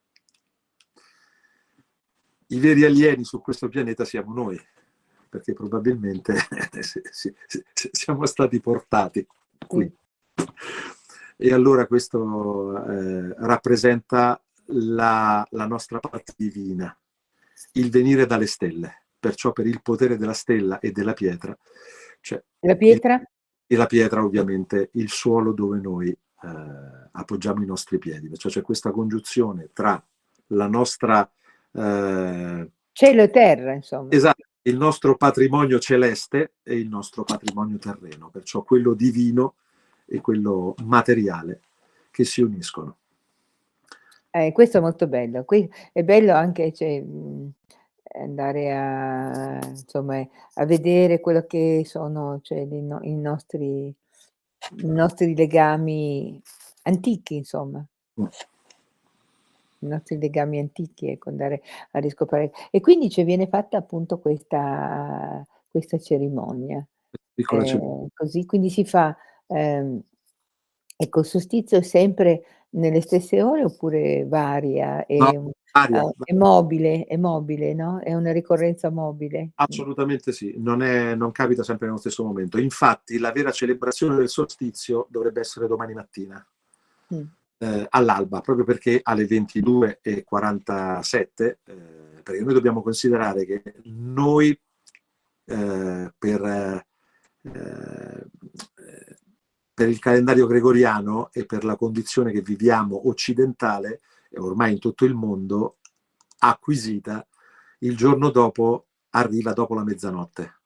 B: I veri alieni su questo pianeta siamo noi, perché probabilmente siamo stati portati qui. Sì. E allora questo eh, rappresenta la, la nostra parte divina, il venire dalle stelle. Perciò per il potere della stella e della pietra, cioè
A: La pietra?
B: Il, e la pietra ovviamente il suolo dove noi eh, appoggiamo i nostri piedi. Perciò c'è questa congiunzione tra la nostra eh,
A: cielo e terra, insomma.
B: Esatto, il nostro patrimonio celeste e il nostro patrimonio terreno, perciò quello divino e quello materiale che si uniscono.
A: Eh, questo è molto bello. Qui è bello anche, cioè, mhmm, andare a insomma, a vedere quello che sono, cioè, i no i nostri i nostri legami antichi, insomma.
B: Mm.
A: I nostri legami antichi, ecco, andare a riscoprire. E quindi ci viene fatta appunto questa questa cerimonia.
B: Piccola
A: Ehm, così, quindi si fa, ehm, ecco, il solstizio sempre nelle stesse ore oppure varia?
B: No,
A: È un
B: aria,
A: uhm, è mobile, è mobile, no, è una ricorrenza mobile? Mh.
B: assolutamente sì, non, è, non capita sempre nello stesso momento. Infatti la vera celebrazione del solstizio dovrebbe essere domani mattina.
A: Mh.
B: Eh, all'alba, proprio perché alle ventidue e quarantasette, eh, perché noi dobbiamo considerare che noi eh, per, eh, per il calendario gregoriano e per la condizione che viviamo occidentale, e ormai in tutto il mondo, acquisita, il giorno dopo arriva dopo la mezzanotte.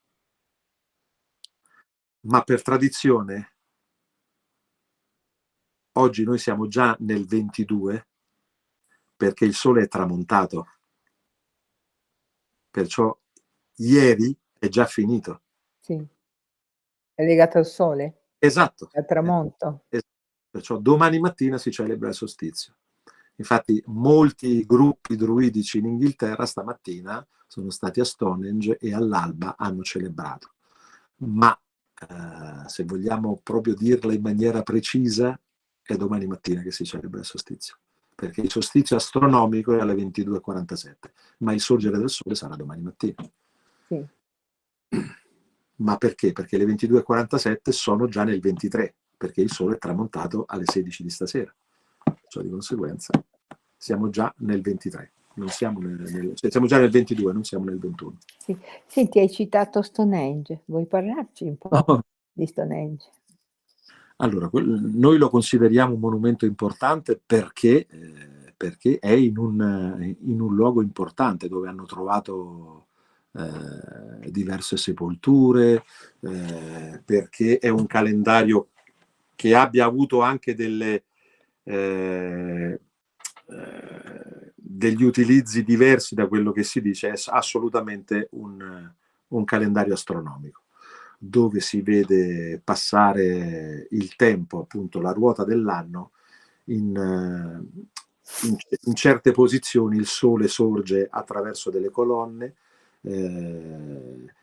B: Ma per tradizione oggi noi siamo già nel ventidue perché il sole è tramontato. Perciò ieri è già finito.
A: Sì. È legato al sole?
B: Esatto.
A: Al tramonto?
B: Eh, perciò domani mattina si celebra il solstizio. Infatti molti gruppi druidici in Inghilterra stamattina sono stati a Stonehenge e all'alba hanno celebrato. Ma eh, se vogliamo proprio dirla in maniera precisa, è domani mattina che si celebra il solstizio. Perché il solstizio astronomico è alle ventidue e quarantasette, ma il sorgere del sole sarà domani mattina.
A: Sì.
B: Ma perché? Perché le ventidue e quarantasette sono già nel ventitré, perché il sole è tramontato alle sedici di stasera. Cioè, di conseguenza siamo già nel ventitré, non siamo nel, nel, cioè, siamo già nel ventidue, non siamo nel ventuno.
A: Sì. Senti, hai citato Stonehenge, vuoi parlarci un po'
B: Oh.
A: di Stonehenge?
B: Allora, noi lo consideriamo un monumento importante perché, eh, perché è in un, in un luogo importante dove hanno trovato eh, diverse sepolture, eh, perché è un calendario che abbia avuto anche delle, eh, eh, degli utilizzi diversi da quello che si dice, è assolutamente un, un calendario astronomico, dove si vede passare il tempo, appunto la ruota dell'anno, in, in, in certe posizioni il sole sorge attraverso delle colonne, eh,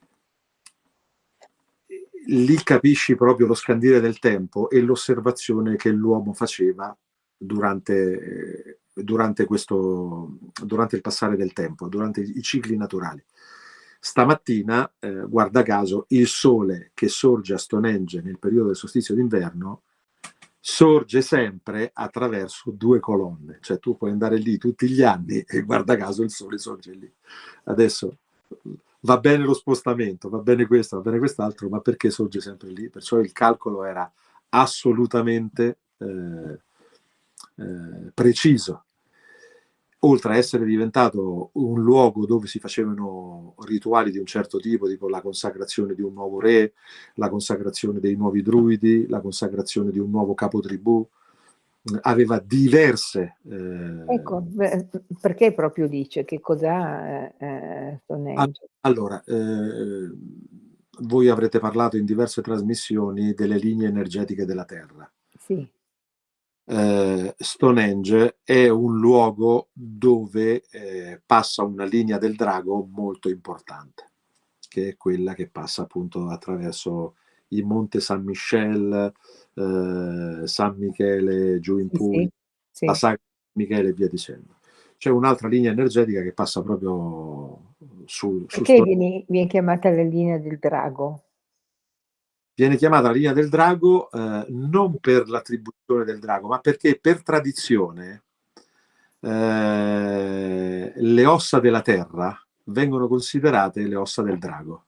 B: lì capisci proprio lo scandire del tempo e l'osservazione che l'uomo faceva durante, durante, questo, durante il passare del tempo, durante i cicli naturali. Stamattina, eh, guarda caso, il sole che sorge a Stonehenge nel periodo del solstizio d'inverno sorge sempre attraverso due colonne, cioè tu puoi andare lì tutti gli anni e guarda caso il sole sorge lì. Adesso va bene lo spostamento, va bene questo, va bene quest'altro, ma perché sorge sempre lì? Perciò il calcolo era assolutamente eh, eh, preciso. Oltre a essere diventato un luogo dove si facevano rituali di un certo tipo, tipo la consacrazione di un nuovo re, la consacrazione dei nuovi druidi, la consacrazione di un nuovo capotribù, aveva diverse... Eh...
A: Ecco, perché proprio dice che cos'ha eh, Stonehenge?
B: Allora, eh, voi avrete parlato in diverse trasmissioni delle linee energetiche della Terra.
A: Sì.
B: Eh, Stonehenge è un luogo dove eh, passa una linea del drago molto importante, che è quella che passa appunto attraverso il monte San Michel, eh, San Michele giù in
A: Sì,
B: Puglia,
A: sì, sì.
B: la Sagra di Michele e via dicendo. C'è un'altra linea energetica che passa proprio su, su
A: Perché
B: Stonehenge.
A: viene, viene chiamata la linea del drago?
B: Viene chiamata la linea del drago eh, non per l'attribuzione del drago, ma perché per tradizione eh, le ossa della terra vengono considerate le ossa del drago.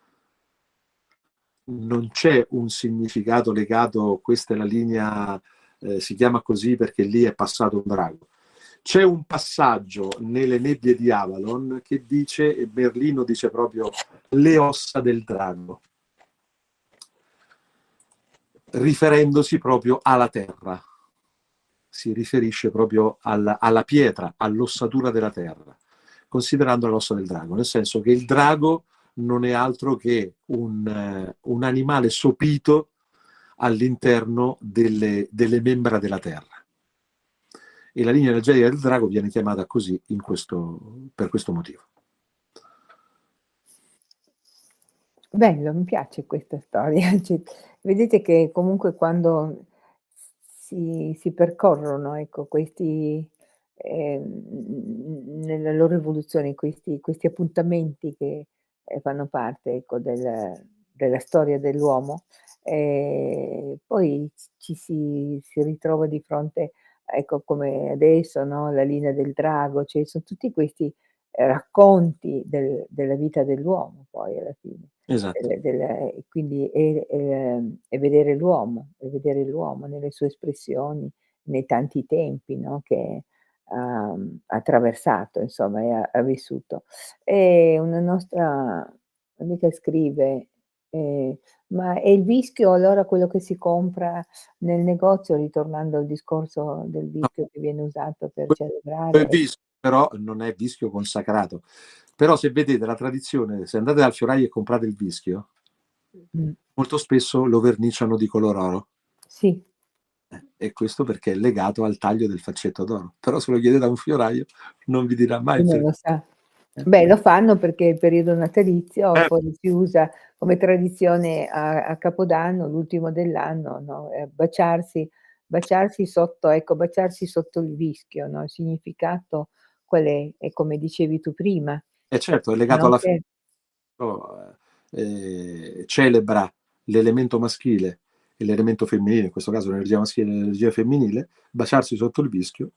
B: Non c'è un significato legato, questa è la linea, eh, si chiama così perché lì è passato un drago. C'è un passaggio nelle nebbie di Avalon che dice, e Berlino dice proprio, le ossa del drago, riferendosi proprio alla terra. Si riferisce proprio alla, alla pietra, all'ossatura della terra, considerando l'ossa del drago, nel senso che il drago non è altro che un, eh, un animale sopito all'interno delle, delle membra della terra. E la linea energetica del drago viene chiamata così in questo, per questo motivo.
A: Bello, mi piace questa storia. Cioè, vedete che comunque quando si, si percorrono, ecco, questi, ehm, nella loro evoluzione, questi, questi appuntamenti che eh, fanno parte, ecco, del- della storia dell'uomo, eh, poi ci si, si ritrova di fronte, ecco, come adesso, no? La linea del drago, cioè sono tutti questi eh, racconti del- della vita dell'uomo, poi alla fine.
B: Esatto.
A: Del del e quindi e ehm, e vedere l'uomo, e vedere l'uomo nelle sue espressioni, nei tanti tempi, no, che ha mhmm, ha attraversato insomma e ha ha vissuto. E una nostra amica scrive, ehm: "Ma è il vischio allora quello che si compra nel negozio?" Ritornando al discorso del
B: No,
A: vischio che viene usato per
B: quel
A: celebrare.
B: vischio, però non è vischio consacrato. Però se vedete la tradizione, se andate dal fioraio e comprate il vischio,
A: Mh.
B: molto spesso lo verniciano di color oro.
A: Sì.
B: Eh, e questo perché è legato al taglio del faccetto d'oro. Però se lo chiedete a un fioraio non vi dirà mai
A: Uno
B: perché.
A: lo sa.
B: Eh,
A: Beh, lo fanno perché è il periodo natalizio,
B: eh,
A: poi si usa come tradizione a a Capodanno, l'ultimo dell'anno, no, ehm, baciarsi baciarsi sotto ecco, baciarsi sotto il vischio, no, il significato qual è? È come dicevi tu prima,
B: eh certo, è legato
A: no,
B: alla
A: che
B: fede, eh, celebra l'elemento maschile e l'elemento femminile, in questo caso l'energia maschile e l'energia femminile, baciarsi sotto il vischio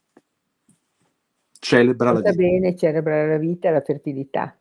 B: celebra la
A: porta
B: vita.
A: bene, celebra la vita e la fertilità.
B: Eh,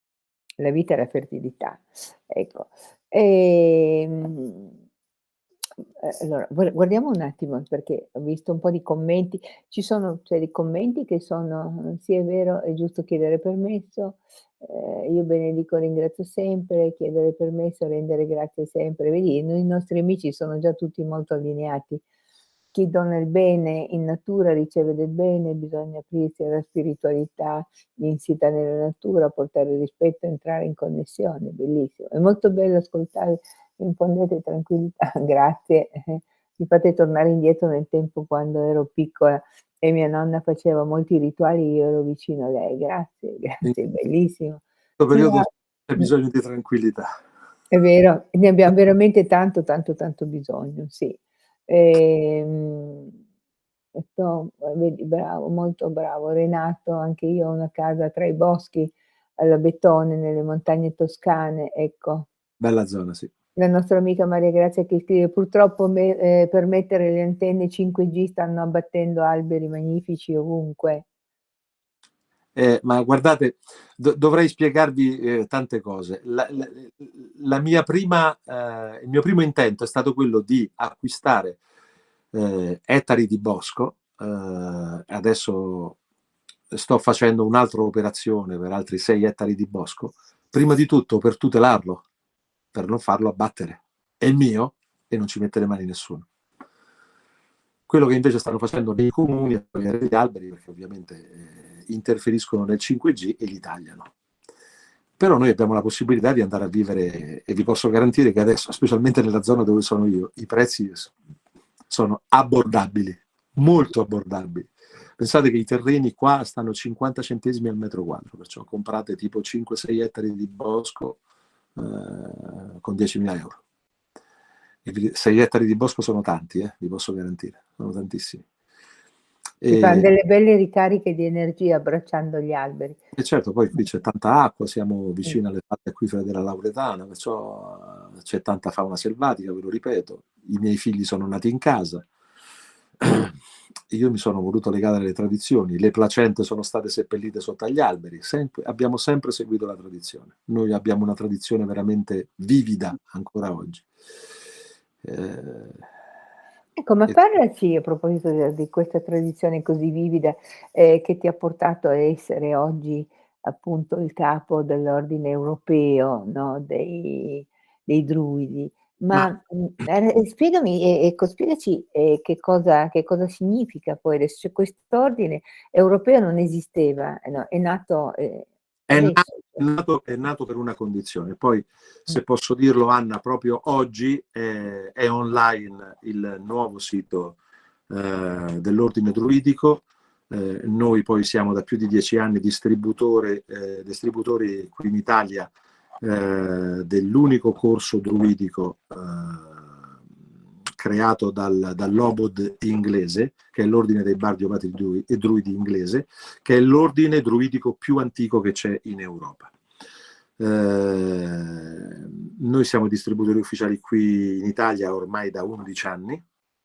A: La vita e la fertilità. Ecco. Ehm, Eh, allora, guar guardiamo un attimo, perché ho visto un po' di commenti. Ci sono cioè dei commenti che sono: "Sì, è vero, è giusto chiedere permesso, ehm, io benedico, ringrazio sempre, chiedere permesso, rendere grazie sempre". Vedi, noi i nostri amici sono già tutti molto allineati. Chi dona il bene in natura riceve del bene, bisogna aprirsi alla spiritualità insita nella natura, portare rispetto, entrare in connessione. Bellissimo. È molto bello ascoltare, infondete tranquillità, grazie. Eh, mi fate tornare indietro nel tempo quando ero piccola e mia nonna faceva molti rituali, io ero vicino a lei. Grazie,
B: In
A: grazie, bellissimo.
B: questo
A: Sì,
B: periodo
A: ma
B: c'è
A: mh,
B: bisogno di tranquillità.
A: è vero, ne abbiam veramente tanto, tanto, tanto bisogno, sì. Ehm, e to vedi, bravo, molto bravo Renato, anche io ho una casa tra i boschi, all'Abetone, nelle montagne toscane, ecco.
B: Bella zona, sì.
A: La nostra amica Maria Grazia che scrive: "Purtroppo me ehm, per mettere le antenne cinque G stanno abbattendo alberi magnifici ovunque".
B: Eh, ma guardate, do dovrei spiegarvi, ehm, tante cose. La la la mia prima ehm, il mio primo intento è stato quello di acquistare, ehm, ettari di bosco, ehm, adesso sto facendo un'altra operazione per altri sei ettari di bosco, prima di tutto per tutelarlo, per non farlo abbattere. È il mio e non ci mette le mani nessuno. Quello che invece stanno facendo nei comuni è togliere gli alberi, perché ovviamente eh, interferiscono nel cinque G e li tagliano. Però noi abbiamo la possibilità di andare a vivere e vi posso garantire che adesso, specialmente nella zona dove sono io, i prezzi sono abbordabili, molto abbordabili. Pensate che i terreni qua stanno cinquanta centesimi al metro quadro, perciò comprate tipo cinque sei ettari di bosco eh, con diecimila euro. sei ettari di bosco sono tanti, eh, vi posso garantire, sono tantissimi.
A: Si fan
B: E,
A: delle belle ricariche di energia abbracciando gli alberi.
B: e certo, poi qui c'è tanta acqua, siamo
A: Mh.
B: vicini alle falde acquifere della Lauretana, perciò eh, c'è tanta fauna selvatica, ve lo ripeto. I miei figli sono nati in casa. Io mi sono voluto legare alle tradizioni, le placente sono state seppellite sotto agli alberi, sempre, abbiamo sempre seguito la tradizione. Noi abbiamo una tradizione veramente vivida ancora oggi. Eh,
A: Ecco, ma
B: e
A: parlaci a proposito de di questa tradizione così vivida, ehm, che ti ha portato a essere oggi appunto il capo dell'ordine europeo, no, dei dei druidi.
B: ma
A: Ma, mhmm, ehm, spiegami e ecco, spiegaci, ehm, che cosa che cosa significa poi adesso, cioè quest'ordine europeo non esisteva, eh, no, è nato, ehm,
B: È na
A: adesso,
B: è
A: cioè.
B: nato è nato per una condizione. Poi,
A: Mh.
B: se posso dirlo Anna, proprio oggi è è online il nuovo sito, ehm, dell'ordine druidico. Ehm, noi poi siamo da più di dieci anni distributore ehm, distributori qui in Italia, ehm, dell'unico corso druidico, ehm, creato dal dall'Obod inglese, che è l'ordine dei bardi ovati e druidi inglese, che è l'ordine druidico più antico che c'è in Europa. Eh, noi siamo distributori ufficiali qui in Italia ormai da undici anni.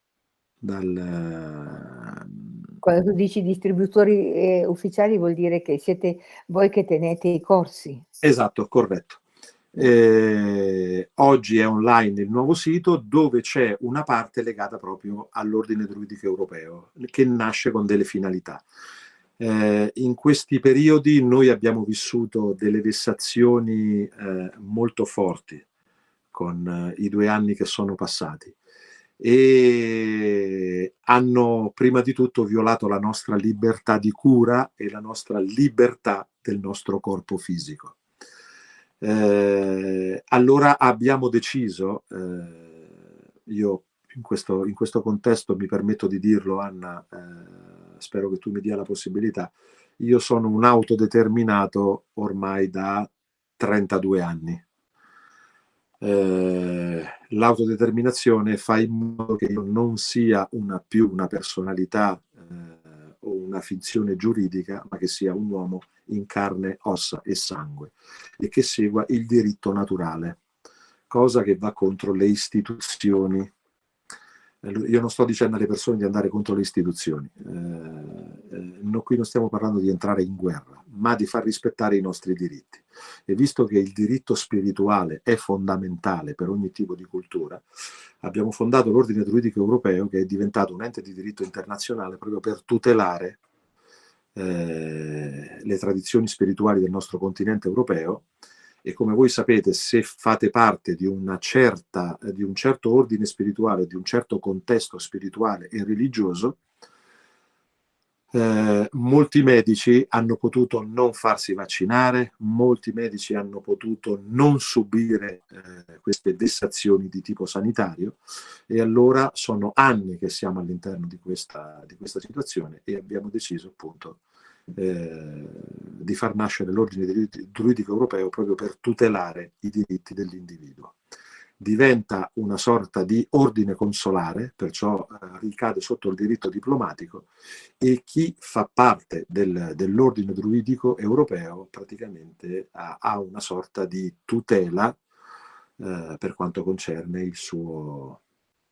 B: Dal,
A: Quando tu dici distributori, ehm, ufficiali vuol dire che siete voi che tenete i corsi.
B: esatto, corretto.
A: Mh.
B: Eh, oggi è online il nuovo sito dove c'è una parte legata proprio all'ordine druidico europeo che nasce con delle finalità. Eh, in questi periodi noi abbiamo vissuto delle vessazioni eh, molto forti con eh, i due anni che sono passati e hanno prima di tutto violato la nostra libertà di cura e la nostra libertà del nostro corpo fisico. Eh, allora abbiamo deciso, eh, io in questo, in questo contesto mi permetto di dirlo, Anna, eh, spero che tu mi dia la possibilità, io sono un autodeterminato ormai da trentadue anni. Eh, l'autodeterminazione fa in modo che io non sia una, più una personalità eh, o una finzione giuridica, ma che sia un uomo in carne, ossa e sangue e che segua il diritto naturale, cosa che va contro le istituzioni. Io non sto dicendo alle persone di andare contro le istituzioni, eh, eh, no, qui non stiamo parlando di entrare in guerra, ma di far rispettare i nostri diritti. E visto che il diritto spirituale è fondamentale per ogni tipo di cultura, abbiamo fondato l'Ordine Druidico Europeo, che è diventato un ente di diritto internazionale proprio per tutelare eh, le tradizioni spirituali del nostro continente europeo. E come voi sapete, se fate parte di una certa, di un certo ordine spirituale, di un certo contesto spirituale e religioso, Eh, molti medici hanno potuto non farsi vaccinare, molti medici hanno potuto non subire eh, queste vessazioni di tipo sanitario, e allora sono anni che siamo all'interno di questa, di questa situazione, e abbiamo deciso appunto eh, di far nascere l'Ordine Druidico Europeo proprio per tutelare i diritti dell'individuo. Diventa una sorta di ordine consolare, perciò eh, ricade sotto il diritto diplomatico, e chi fa parte del, dell'ordine druidico europeo praticamente ha, ha una sorta di tutela eh, per quanto concerne il suo,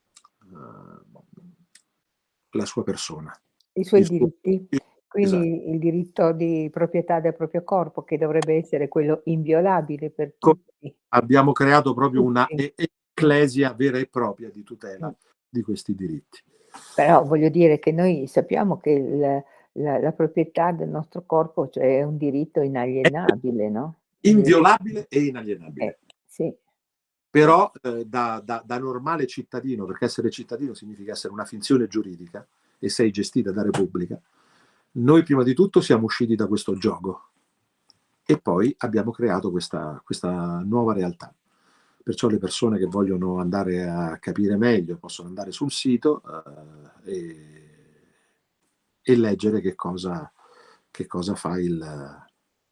B: eh, la sua persona.
A: I suoi
B: Il suo,
A: diritti.
B: esatto.
A: Quindi il diritto di proprietà del proprio corpo, che dovrebbe essere quello inviolabile per tutti.
B: Abbiamo creato proprio una
A: Tutti.
B: ecclesia vera e propria di
A: Mh.
B: tutela di questi diritti.
A: Però voglio dire che noi sappiamo che il la la proprietà del nostro corpo, cioè è un diritto
B: È
A: inalienabile, no? Quindi
B: inviolabile e inalienabile.
A: eh, sì.
B: Però eh, da, da, da normale cittadino, perché essere cittadino significa essere una finzione giuridica e sei gestita da Repubblica, noi prima di tutto siamo usciti da questo gioco e poi abbiamo creato questa, questa nuova realtà. Perciò le persone che vogliono andare a capire meglio possono andare sul sito eh, e, e leggere che cosa, che cosa fa il,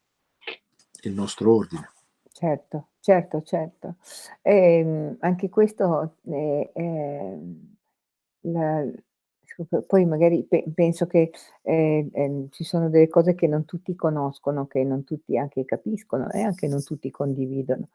B: il nostro ordine.
A: Certo, certo, certo. Ehm, anche questo è è la scusa, poi magari pe penso che, ehm, ehm, ci sono delle cose che non tutti conoscono, che non tutti anche capiscono e anche non tutti condividono.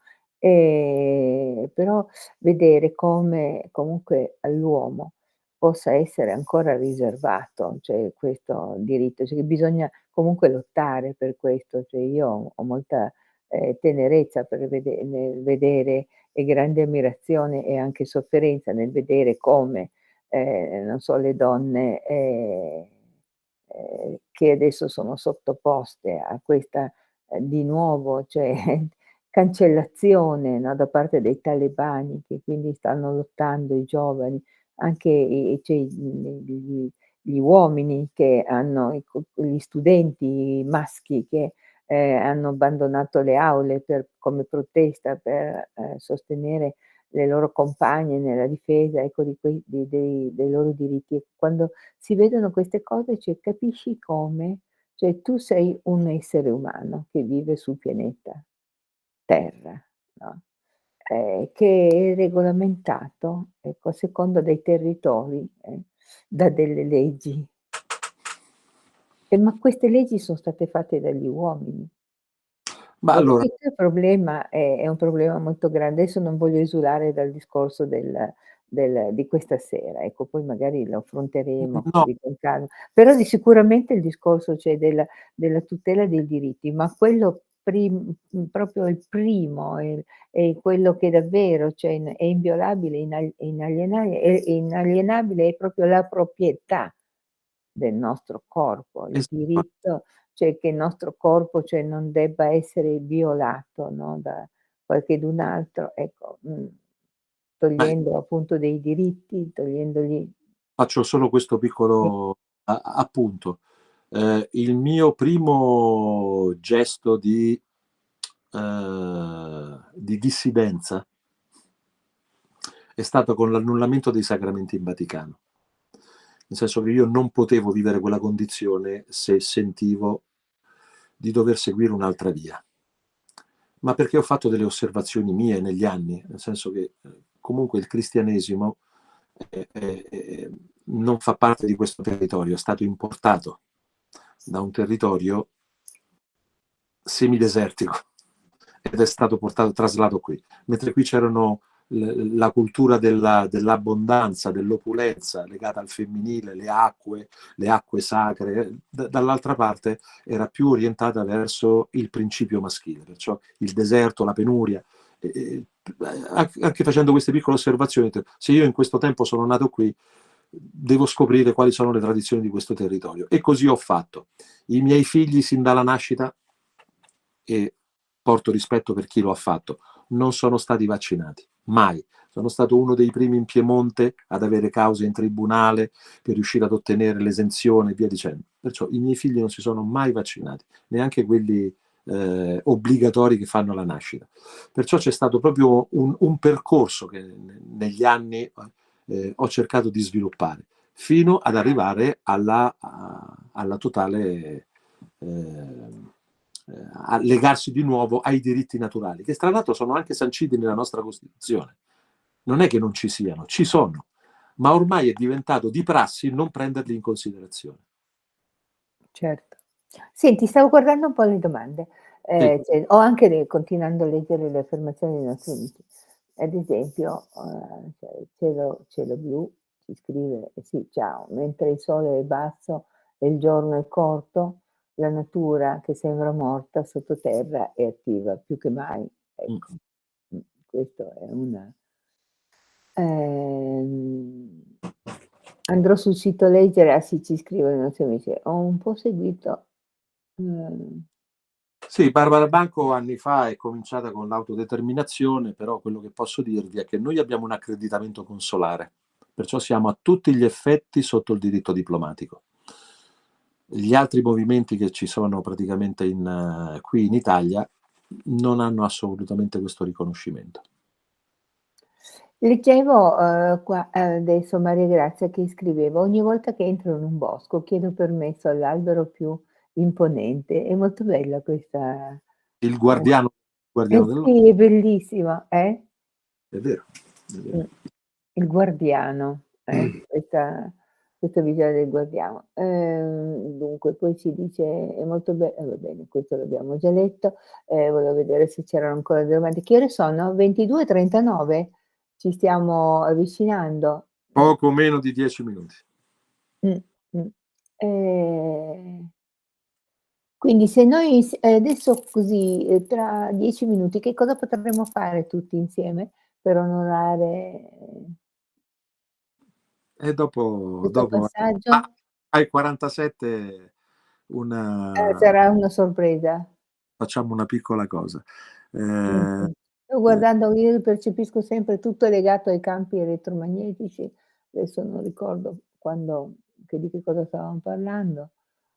A: Ehm, però vedere come comunque all'uomo possa essere ancora riservato, cioè questo diritto, cioè che bisogna comunque lottare per questo. Cioè io ho ho molta ehm, tenerezza per vede nel vedere, e grande ammirazione e anche sofferenza nel vedere come, ehm, non so, le donne, ehm, ehm, che adesso sono sottoposte a questa, ehm, di nuovo, cioè cancellazione, no, da parte dei talebani, che quindi stanno lottando i giovani, anche i cioè gli gli gli uomini che hanno i co gli studenti maschi che ehm, hanno abbandonato le aule per come protesta per, ehm, sostenere le loro compagne nella difesa, ecco, di quei di dei dei loro diritti. E quando si vedono queste cose, cioè capisci come, cioè tu sei un essere umano che vive sul pianeta Terra, no, ehm, che è regolamentato, ecco, a seconda dei territori, eh, da delle leggi. E ma queste leggi son state fatte dagli uomini.
B: Ma allora,
A: Dopodiché il problema è è un problema molto grande. Adesso non voglio esulare dal discorso del del di questa sera, ecco, poi magari lo affronteremo
B: no,
A: così con calma. Però di sicuramente il discorso, cioè, della della tutela dei diritti, ma quello prim mhmm, proprio il primo, e e quello che davvero, cioè, in è inviolabile, inal inalienabile è inalienabile, è proprio la proprietà del nostro corpo, il
B: esatto.
A: diritto, cioè che il nostro corpo, cioè non debba essere violato, no, da qualchedun altro, ecco, mhmm,
B: Ma
A: togliendo appunto dei diritti, togliendogli
B: faccio solo questo
A: sì,
B: piccolo a appunto. Ehm, il mio primo gesto di ehm, di dissidenza è stato con l'annullamento dei sacramenti in Vaticano. Nel senso che io non potevo vivere quella condizione se sentivo di dover seguire un'altra via. Ma perché ho fatto delle osservazioni mie negli anni, nel senso che eh, comunque il cristianesimo eh, eh, non fa parte di questo territorio, è stato importato da un territorio semidesertico ed è stato portato, traslato qui, mentre qui c'erano la cultura della, dell'abbondanza, dell'opulenza legata al femminile, le acque, le acque sacre, D- dall'altra parte era più orientata verso il principio maschile, perciò il deserto, la penuria. E, anche facendo queste piccole osservazioni, se io in questo tempo sono nato qui, devo scoprire quali sono le tradizioni di questo territorio. E così ho fatto. I miei figli, sin dalla nascita, e porto rispetto per chi lo ha fatto, non sono stati vaccinati, mai. Sono stato uno dei primi in Piemonte ad avere cause in tribunale per riuscire ad ottenere l'esenzione e via dicendo. Perciò i miei figli non si sono mai vaccinati, neanche quelli eh, obbligatori che fanno la nascita. Perciò c'è stato proprio un, un percorso che negli anni eh, ho cercato di sviluppare, fino ad arrivare alla, a, alla totale... Eh, a legarsi di nuovo ai diritti naturali, che tra l'altro sono anche sanciti nella nostra Costituzione. Non è che non ci siano, ci sono, ma ormai è diventato di prassi non prenderli in considerazione.
A: Certo. Senti, stavo guardando un po' le domande,
B: Sì.
A: eh, cioè, ho anche le, continuando a leggere le affermazioni dei nostri amici. Ad esempio, eh, cioè, cielo, cielo blu, ci scrive, eh sì, ciao, mentre il sole è basso e il giorno è corto, la natura che sembra morta sottoterra è attiva più che mai. Ecco, mm, questo è una... Ehm, andrò sul sito a leggere, ah sì, ci scrivono i nostri amici, ho un po' seguito. Mm.
B: Sì, Barbara Banco anni fa è cominciata con l'autodeterminazione, però quello che posso dirvi è che noi abbiamo un accreditamento consolare, perciò siamo a tutti gli effetti sotto il diritto diplomatico. Gli altri movimenti che ci sono praticamente in, uh, qui in Italia non hanno assolutamente questo riconoscimento.
A: Leggevo uh, qua adesso Maria Grazia che scriveva: ogni volta che entro in un bosco chiedo permesso all'albero più imponente. È molto bella questa.
B: Il guardiano,
A: Eh,
B: guardiano
A: eh
B: del...
A: sì, è bellissima, eh?
B: È vero, è vero.
A: Mm. Il guardiano, eh? Questa, questa visione del guardiano. Ehm, dunque, poi ci dice, è molto bello, eh, va bene, questo l'abbiamo già letto, eh, volevo vedere se c'erano ancora delle domande. Che ore sono? ventidue e trentanove? Ci stiamo avvicinando.
B: Poco meno di dieci minuti.
A: Mm, mm. Eh, quindi se noi eh, adesso così, eh, tra dieci minuti, che cosa potremmo fare tutti insieme per onorare
B: E dopo,
A: questo
B: dopo ah,
A: passaggio?
B: ai quarantasette
A: Eh,
B: una,
A: sarà una sorpresa.
B: facciamo una piccola cosa.
A: Mh-mh.
B: Eh,
A: Sto
B: eh,
A: guardando, io percepisco sempre tutto legato ai campi elettromagnetici, adesso non ricordo quando, che di che cosa stavamo parlando.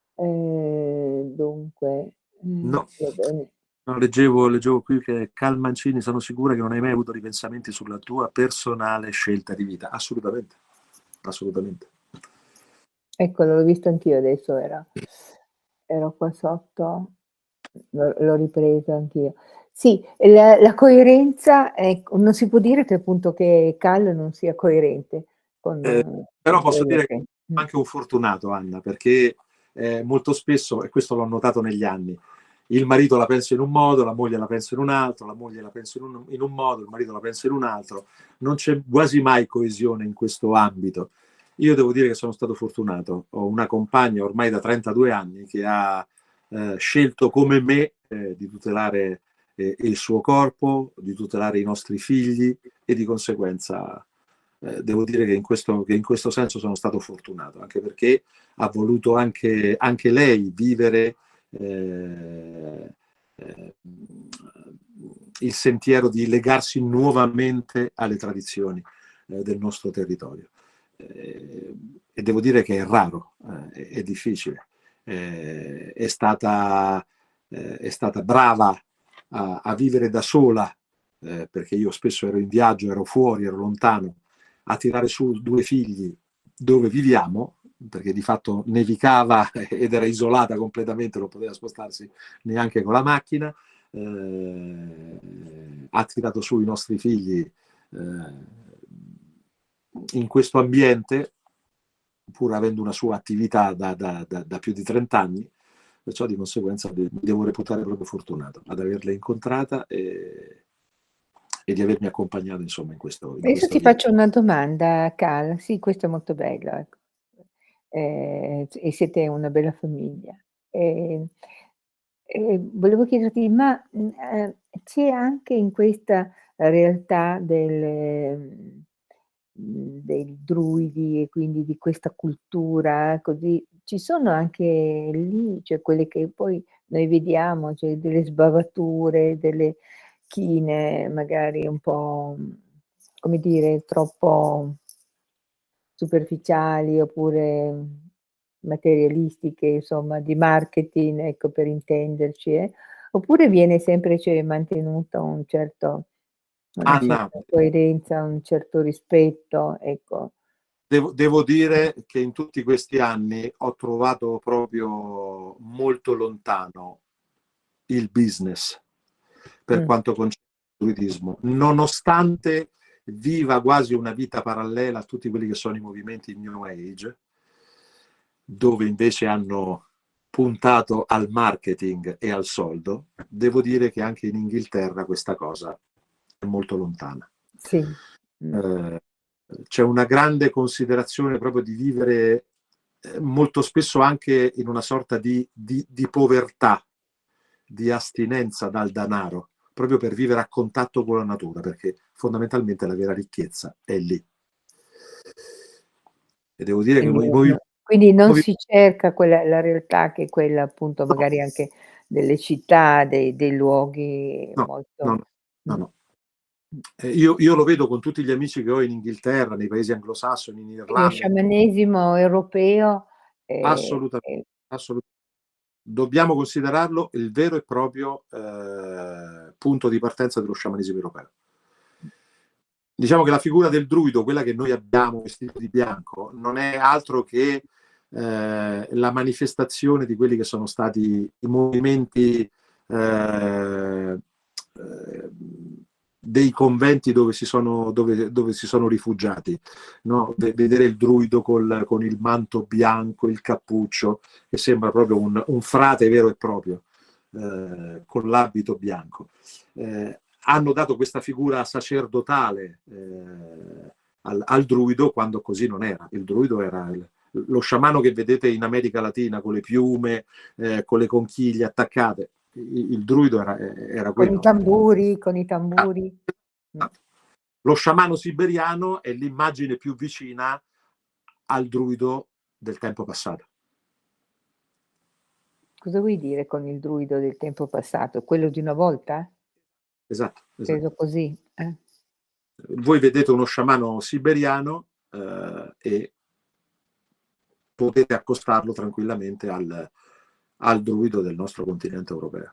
A: Ehm, dunque, mhmm,
B: no,
A: va bene.
B: no, leggevo, leggevo qui che Cal Mancini, sono sicura che non hai mai avuto ripensamenti sulla tua personale scelta di vita. Assolutamente, assolutamente.
A: Ecco, l'ho visto anch'io adesso, era ero qua sotto, l'ho l'ho ripreso anch'io. Sì, la la coerenza, ecco, non si può dire che appunto che Cal non sia coerente con
B: Eh,
A: con
B: però posso
A: quello
B: dire che
A: che mh.
B: sono anche un fortunato, Anna, perché eh, molto spesso, e questo l'ho notato negli anni, il marito la pensa in un modo, la moglie la pensa in un altro, la moglie la pensa in un, in un modo, il marito la pensa in un altro, non c'è quasi mai coesione in questo ambito. Io devo dire che sono stato fortunato, ho una compagna ormai da trentadue anni che ha eh, scelto come me eh, di tutelare eh, il suo corpo, di tutelare i nostri figli e di conseguenza eh, devo dire che in, questo, che in questo senso sono stato fortunato, anche perché ha voluto anche, anche lei vivere eh, eh, il sentiero di legarsi nuovamente alle tradizioni eh, del nostro territorio. Eh, e devo dire che è raro, eh, è difficile. Eh, è, stata, eh, è stata brava a, a vivere da sola, eh, perché io spesso ero in viaggio, ero fuori, ero lontano, a tirare su due figli dove viviamo, perché di fatto nevicava ed era isolata completamente, non poteva spostarsi neanche con la macchina, eh, ha tirato su i nostri figli eh, in questo ambiente, pur avendo una sua attività da, da, da, da più di trenta anni, perciò di conseguenza mi devo reputare proprio fortunato ad averla incontrata e, e di avermi accompagnato insomma in questo in
A: Adesso
B: questo
A: ti
B: via
A: faccio una domanda, Cal. Sì, questo è molto bello, ecco. Ehm, e siete una bella famiglia. Ehm, e volevo chiederti, ma, mhmm, ehm, c'è anche in questa realtà del mhmm, mhmm, dei druidi e quindi di questa cultura così, ci sono anche lì, cioè quelle che poi noi vediamo, cioè delle sbavature, delle chine magari un po', mhmm, come dire, troppo superficiali oppure, mhmm, materialistiche, insomma, di marketing, ecco, per intenderci, eh, oppure viene sempre cioè mantenuto un certo una
B: Anna,
A: certa coerenza, un certo rispetto, ecco.
B: devo devo dire che in tutti questi anni ho trovato proprio molto lontano il business per
A: Mh.
B: quanto concerne il druidismo, nonostante viva quasi una vita parallela a tutti quelli che sono i movimenti New Age, dove invece hanno puntato al marketing e al soldo, devo dire che anche in Inghilterra questa cosa è molto lontana.
A: Sì. Mh.
B: Eh, c'è una grande considerazione proprio di vivere eh, molto spesso anche in una sorta di, di, di povertà, di astinenza dal denaro, proprio per vivere a contatto con la natura, perché fondamentalmente la vera ricchezza è lì. E devo dire che i
A: Quindi
B: movimenti...
A: no, quindi non si cerca quella la realtà che è quella appunto
B: No,
A: magari anche delle città, dei dei luoghi
B: no, no,
A: molto
B: no,
A: mh.
B: no. Eh, io, io lo vedo con tutti gli amici che ho in Inghilterra, nei paesi anglosassoni, in
A: Quindi lo
B: Irlanda.
A: sciamanesimo europeo, ehm,
B: Assolutamente,
A: e
B: assolutamente. Dobbiamo considerarlo il vero e proprio eh, punto di partenza dello sciamanesimo europeo. Diciamo che la figura del druido, quella che noi abbiamo vestito di bianco, non è altro che eh, la manifestazione di quelli che sono stati i movimenti eh, eh, dei conventi dove si sono, dove, dove si sono rifugiati. No? Vedere il druido col, con il manto bianco, il cappuccio, che sembra proprio un, un frate vero e proprio, eh, con l'abito bianco. Eh, hanno dato questa figura sacerdotale eh, al, al druido quando così non era. Il druido era il, lo sciamano che vedete in America Latina con le piume, eh, con le conchiglie attaccate. Il, il druido era, era
A: con i
B: quello.
A: tamburi con i
B: Ah,
A: tamburi. Mh.
B: ah. Lo sciamano siberiano è l'immagine più vicina al druido del tempo passato.
A: Cosa vuoi dire con il druido del tempo passato? Quello di una volta?
B: Esatto,
A: Inteso
B: esatto.
A: così, eh?
B: Voi vedete uno sciamano siberiano eh, e potete accostarlo tranquillamente al, al druido del nostro continente europeo.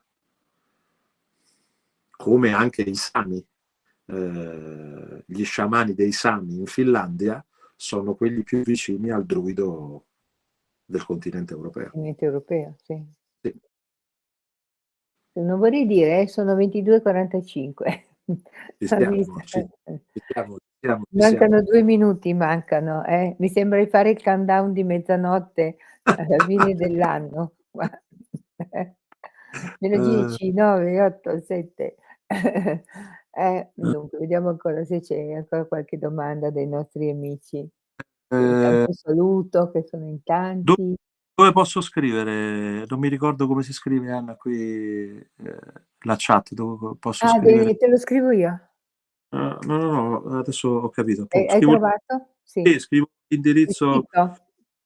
B: Come anche i Sami, eh, gli sciamani dei Sami in Finlandia sono quelli più vicini al druido del continente europeo.
A: Continente europeo, sì.
B: Sì.
A: Non vorrei dire, eh, sono ventidue e quarantacinque.
B: Ci
A: Ho
B: siamo,
A: visto,
B: ci,
A: eh, eh.
B: ci siamo, ci siamo, ci siamo.
A: Mancano due minuti, mancano, eh. Mi sembra di fare il countdown di mezzanotte alla fine dell'anno. Gua meno
B: Eh,
A: dieci, nove, otto, sette. Eh, dunque vediamo ancora se c'è ancora qualche domanda dai nostri amici.
B: eh,
A: Intanto saluto che sono in
B: do-
A: tanti.
B: dove posso scrivere? Non mi ricordo come si scrive, Anna, qui eh, la chat, dove posso
A: Ah,
B: scrivere?
A: devi te lo scrivo io.
B: Ah, no, no, no, adesso ho capito.
A: Hai
B: Appunto.
A: hai
B: Scrivo,
A: trovato? Sì.
B: sì, scrivo
A: È
B: l'indirizzo.
A: scritto?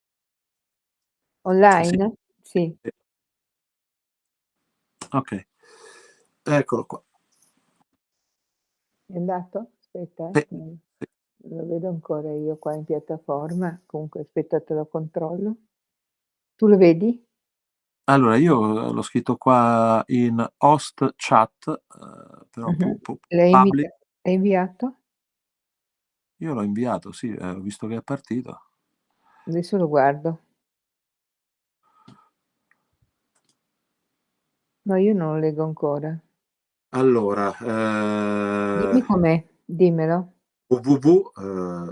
B: Sì,
A: Online? Sì.
B: sì. Ok, eccolo qua.
A: È andato? Aspetta, eh,
B: Sì,
A: mh,
B: sì.
A: lo vedo ancora io qua in piattaforma, comunque aspetta te lo controllo. Tu lo vedi?
B: Allora, io l'ho scritto qua in host chat, eh, però
A: Mh-mh.
B: pu- pu-
A: L'hai
B: public.
A: invita hai inviato?
B: Io l'ho inviato, sì, eh, ho visto che è partito.
A: Adesso lo guardo. No, io non lo leggo ancora.
B: Allora,
A: Dimmi
B: eh,
A: com'è, dimmelo.
B: www, eh,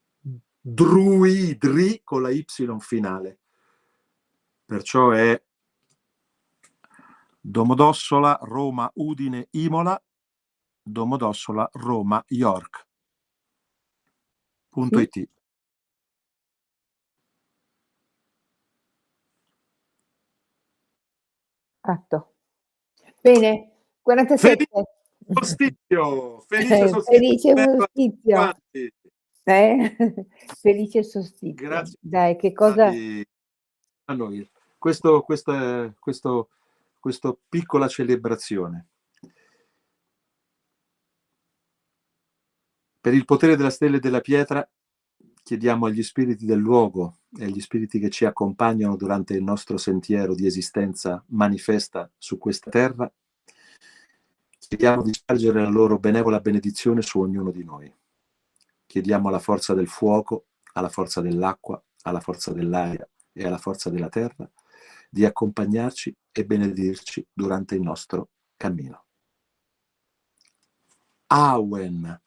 B: druidri con la Y finale, perciò è Domodossola, Roma, Udine, Imola, Domodossola, Roma, York. Punto
A: Sì.
B: it.
A: Fatto. Bene,
B: Felice
A: quarantasette.
B: solstizio! Felice solstizio
A: Felice
B: d'inverno a tutti
A: solstizio.
B: quanti!
A: Eh? Felice solstizio.
B: Grazie
A: Dai, che cosa
B: stati a noi. Questo questa questo questo piccola celebrazione. Per il potere della stella e della pietra, chiediamo agli spiriti del luogo e agli spiriti che ci accompagnano durante il nostro sentiero di esistenza manifesta su questa terra, chiediamo di spargere la loro benevola benedizione su ognuno di noi. Chiediamo alla forza del fuoco, alla forza dell'acqua, alla forza dell'aria e alla forza della terra di accompagnarci e benedirci durante il nostro cammino. Awen.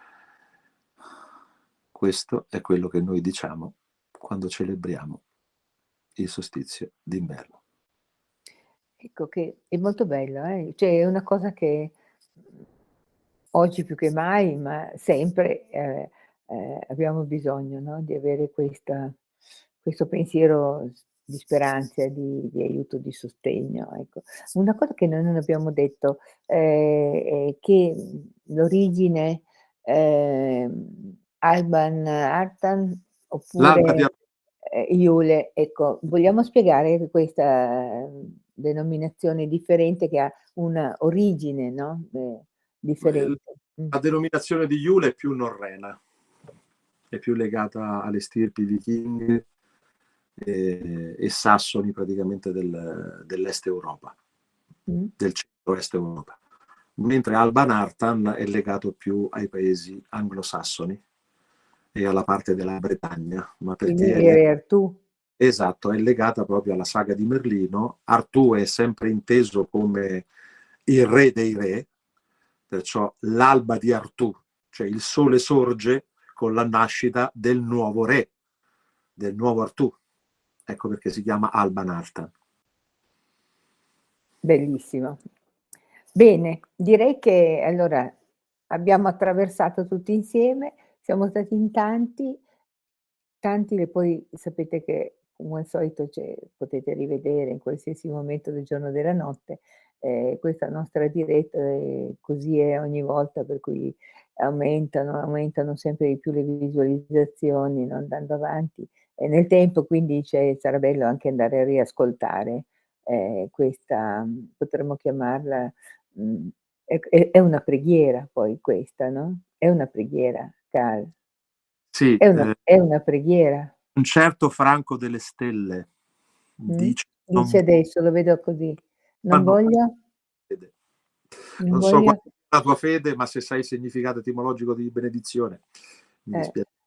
B: Questo è quello che noi diciamo quando celebriamo il solstizio d'inverno.
A: Ecco che è molto bello, eh, cioè è una cosa che oggi più che mai, ma sempre, ehm, ehm, abbiamo bisogno, no, di avere questa questo pensiero s di speranza, e di di aiuto, di sostegno, ecco. Una cosa che noi non abbiamo detto, ehm, è che, mhmm, l'origine, ehm, Alban Artan
B: L'alba di
A: oppure, ehm, Iule, ecco, vogliamo spiegare questa, ehm, denominazione differente che ha una origine, no, ehm, differente. Mh.
B: La denominazione di Iule è più norrena, è più legata alle stirpi vichinghe e, e sassoni praticamente del, dell'est Europa,
A: Mh.
B: del centro-est Europa, mentre Alban Artan è legato più ai paesi anglosassoni e alla parte della Bretagna, ma
A: Quindi
B: perché è,
A: era
B: leg-
A: Artù.
B: esatto, è legata proprio alla saga di Merlino. Artù è sempre inteso come il re dei re, perciò l'alba di Artù, cioè il sole sorge con la nascita del nuovo re, del nuovo Artù. Ecco perché si chiama Alban Artan.
A: Bellissimo. Bene, direi che allora abbiamo attraversato tutti insieme, siamo stati in tanti, tanti e poi sapete che come al solito c'è potete rivedere in qualsiasi momento del giorno o della notte, ehm, questa nostra diretta, e così è ogni volta, per cui aumentano, aumentano sempre di più le visualizzazioni, no, andando avanti e nel tempo, quindi c'è sarà bello anche andare a riascoltare, ehm, questa mhmm, potremmo chiamarla, mhmm, è è è una preghiera poi questa, no, è una preghiera, Carl.
B: Sì,
A: È una
B: eh,
A: è una preghiera.
B: un certo Franco delle Stelle
A: Mh?
B: dice
A: Dice
B: non
A: adesso, lo vedo così. Non
B: fanno
A: voglio
B: fede.
A: non
B: Non so qual
A: voglio
B: è la tua fede, ma se sai il significato etimologico di benedizione, mi
A: eh,
B: dispiace.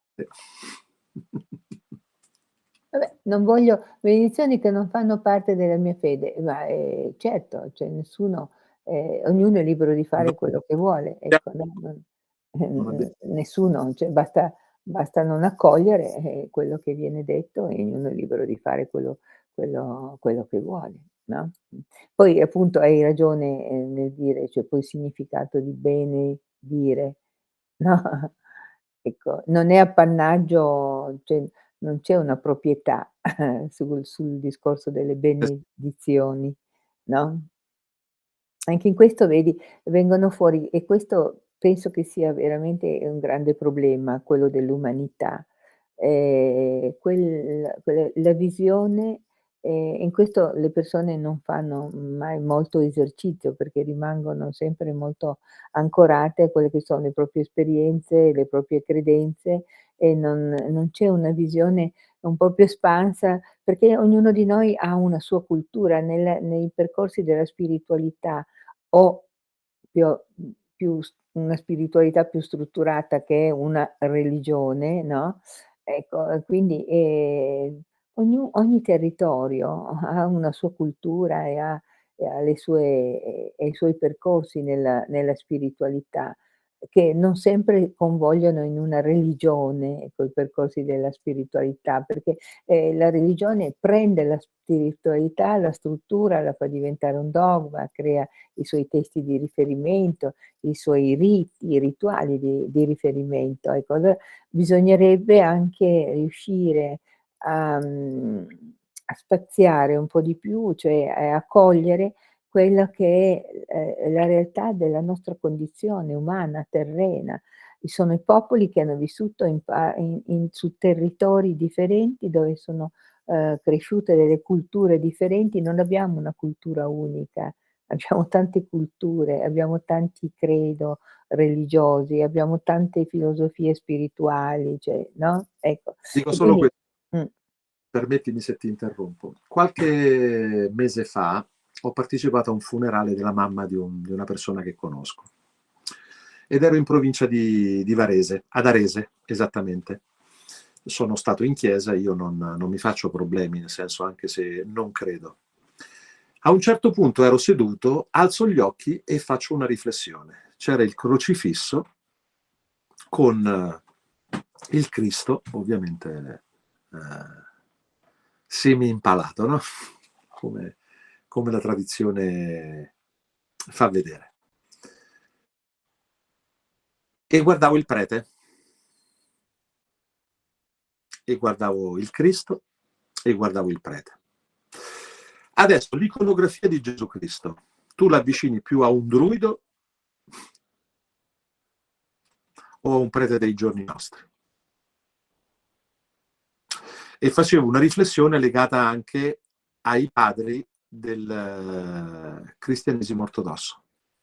A: vabbè, non voglio benedizioni che non fanno parte della mia fede, ma, ehm, certo, cioè nessuno ehm, ognuno è libero di
B: Non
A: fare quello che vuole, ecco, no, non
B: non abbiamo
A: ehm, nessuno cioè basta basta non accogliere, eh, quello che viene detto e ognuno è libero di fare quello quello quello che vuole, no, poi appunto hai ragione, ehm, nel dire, cioè poi il significato di benedire, no, ecco, non è appannaggio, cioè non c'è una proprietà sul sul discorso delle benedizioni, no? Anche in questo vedi, vengono fuori e questo penso che sia veramente un grande problema, quello dell'umanità. Ehm, quel quel la visione ehm, in questo le persone non fanno mai molto esercizio, perché rimangono sempre molto ancorate a quelle che sono le proprie esperienze, le proprie credenze e non non c'è una visione un po' più espansa, perché ognuno di noi ha una sua cultura. Nel nei percorsi della spiritualità o più mhmm, più s una spiritualità più strutturata che è una religione, no, ecco, e quindi, ehm, ognu ogni territorio ha una sua cultura e ha e ha le sue e e i suoi percorsi nella nella spiritualità. che non sempre convogliano in una religione, coi percorsi della spiritualità, perché, ehm, la religione prende la spiritualità, la struttura, la fa diventare un dogma, crea i suoi testi di riferimento, i suoi riti, i rituali di di riferimento. Ecco, allora bisognerebbe anche riuscire a mhmm, a spaziare un po' di più, cioè a accogliere quella che è, ehm, la realtà della nostra condizione umana, terrena. Ci sono i popoli che hanno vissuto in pa in in su territori differenti, dove sono, ehm, cresciute delle culture differenti. Non abbiamo una cultura unica, abbiamo tante culture, abbiamo tanti credo religiosi, abbiamo tante filosofie spirituali, cioè no, ecco.
B: Dico
A: E
B: solo
A: quindi
B: que
A: mh.
B: permettimi se ti interrompo. Qualche mese fa ho partecipato a un funerale della mamma di un di una persona che conosco. Ed ero in provincia di di Varese, ad Arese esattamente. Sono stato in chiesa, io non non mi faccio problemi, nel senso, anche se non credo. A un certo punto ero seduto, alzo gli occhi e faccio una riflessione. C'era il crocifisso con il Cristo, ovviamente, ehm, semi-impalato, no, come come la tradizione fa vedere. E guardavo il prete. E guardavo il Cristo e guardavo il prete. Adesso l'iconografia di Gesù Cristo, tu l'avvicini più a un druido o a un prete dei giorni nostri? E facevo una riflessione legata anche ai padri del cristianesimo ortodosso.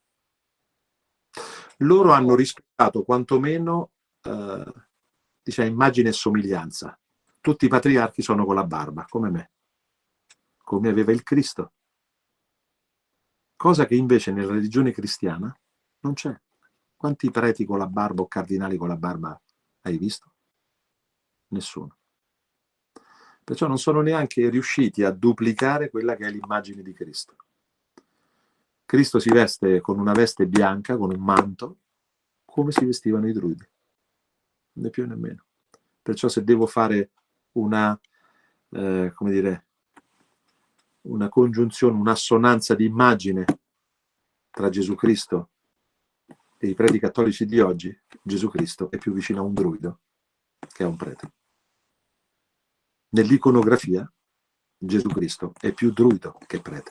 B: Loro hanno rispettato quantomeno, eh, diciamo, immagine e somiglianza. Tutti i patriarchi sono con la barba, come me, come aveva il Cristo. Cosa che invece nella religione cristiana non c'è. Quanti preti con la barba o cardinali con la barba hai visto? Nessuno. Perciò non sono neanche riusciti a duplicare quella che è l'immagine di Cristo. Cristo si veste con una veste bianca, con un manto, come si vestivano i druidi. Né più né meno. Perciò se devo fare una, eh, come dire, una congiunzione, un'assonanza di immagine tra Gesù Cristo e i preti cattolici di oggi, Gesù Cristo è più vicino a un druido che a un prete. Nell'iconografia Gesù Cristo è più druido che prete.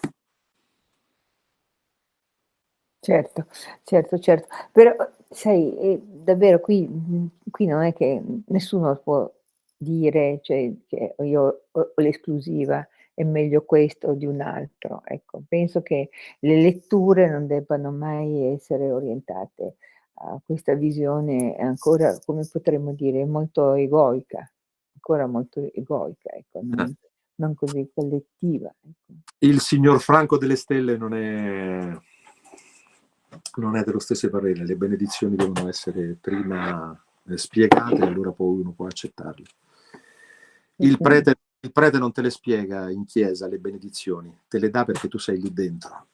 A: Certo, certo, certo. Però sai, ehm, davvero qui mhmm, qui non è che nessuno può dire, cioè, che io ho ho l'esclusiva, è meglio questo di un altro, ecco. Penso che le letture non debbano mai essere orientate a questa visione ancora, come potremmo dire, molto egoica, ancora molto egoica, ecco,
B: Eh.
A: non non così collettiva, ecco.
B: Il signor Franco delle Stelle non è non è dello stesso parere, le benedizioni devono essere prima eh, spiegate, allora poi uno può accettarle. Il
A: Mh-mh.
B: prete, il prete non te le spiega in chiesa le benedizioni, te le dà perché tu sei lì dentro.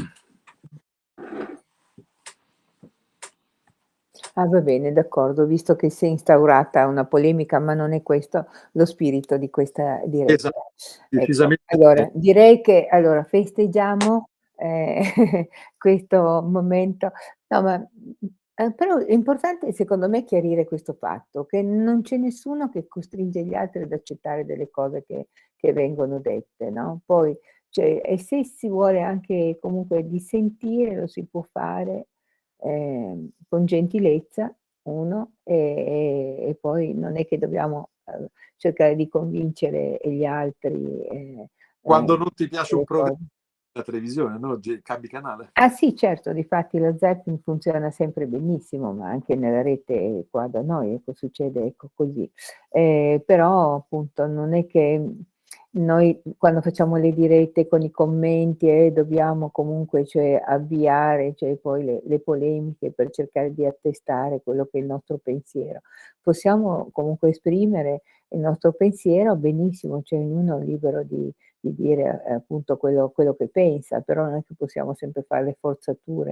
A: Ah, va bene, d'accordo, visto che si è instaurata una polemica, ma non è questo lo spirito di questa diretta.
B: Esatto,
A: Ecco,
B: decisamente
A: allora direi che allora festeggiamo, ehm, questo momento. No, ma, mhmm, ehm, però è importante secondo me chiarire questo fatto, che non c'è nessuno che costringe gli altri ad accettare delle cose che che vengono dette, no, poi cioè e se si vuole anche comunque dissentire lo si può fare, ehm, con gentilezza, uno, e e e poi non è che dobbiamo, uhm, cercare di convincere gli altri, ehm, ehm,
B: quando non ti piace un
A: delle
B: programma
A: cose.
B: la televisione, no? Ge- cambi canale.
A: Ah sì, certo, difatti lo zapping funziona sempre benissimo, ma anche nella rete qua da noi, ecco, succede ecco così. Ehm, però appunto non è che, mhmm, noi quando facciamo le dirette con i commenti, eh, dobbiamo comunque, cioè, avviare, cioè, poi le le polemiche per cercare di attestare quello che è il nostro pensiero. Possiamo comunque esprimere il nostro pensiero benissimo, cioè ognuno è libero di di dire, ehm, appunto quello quello che pensa, però non è che possiamo sempre fare le forzature,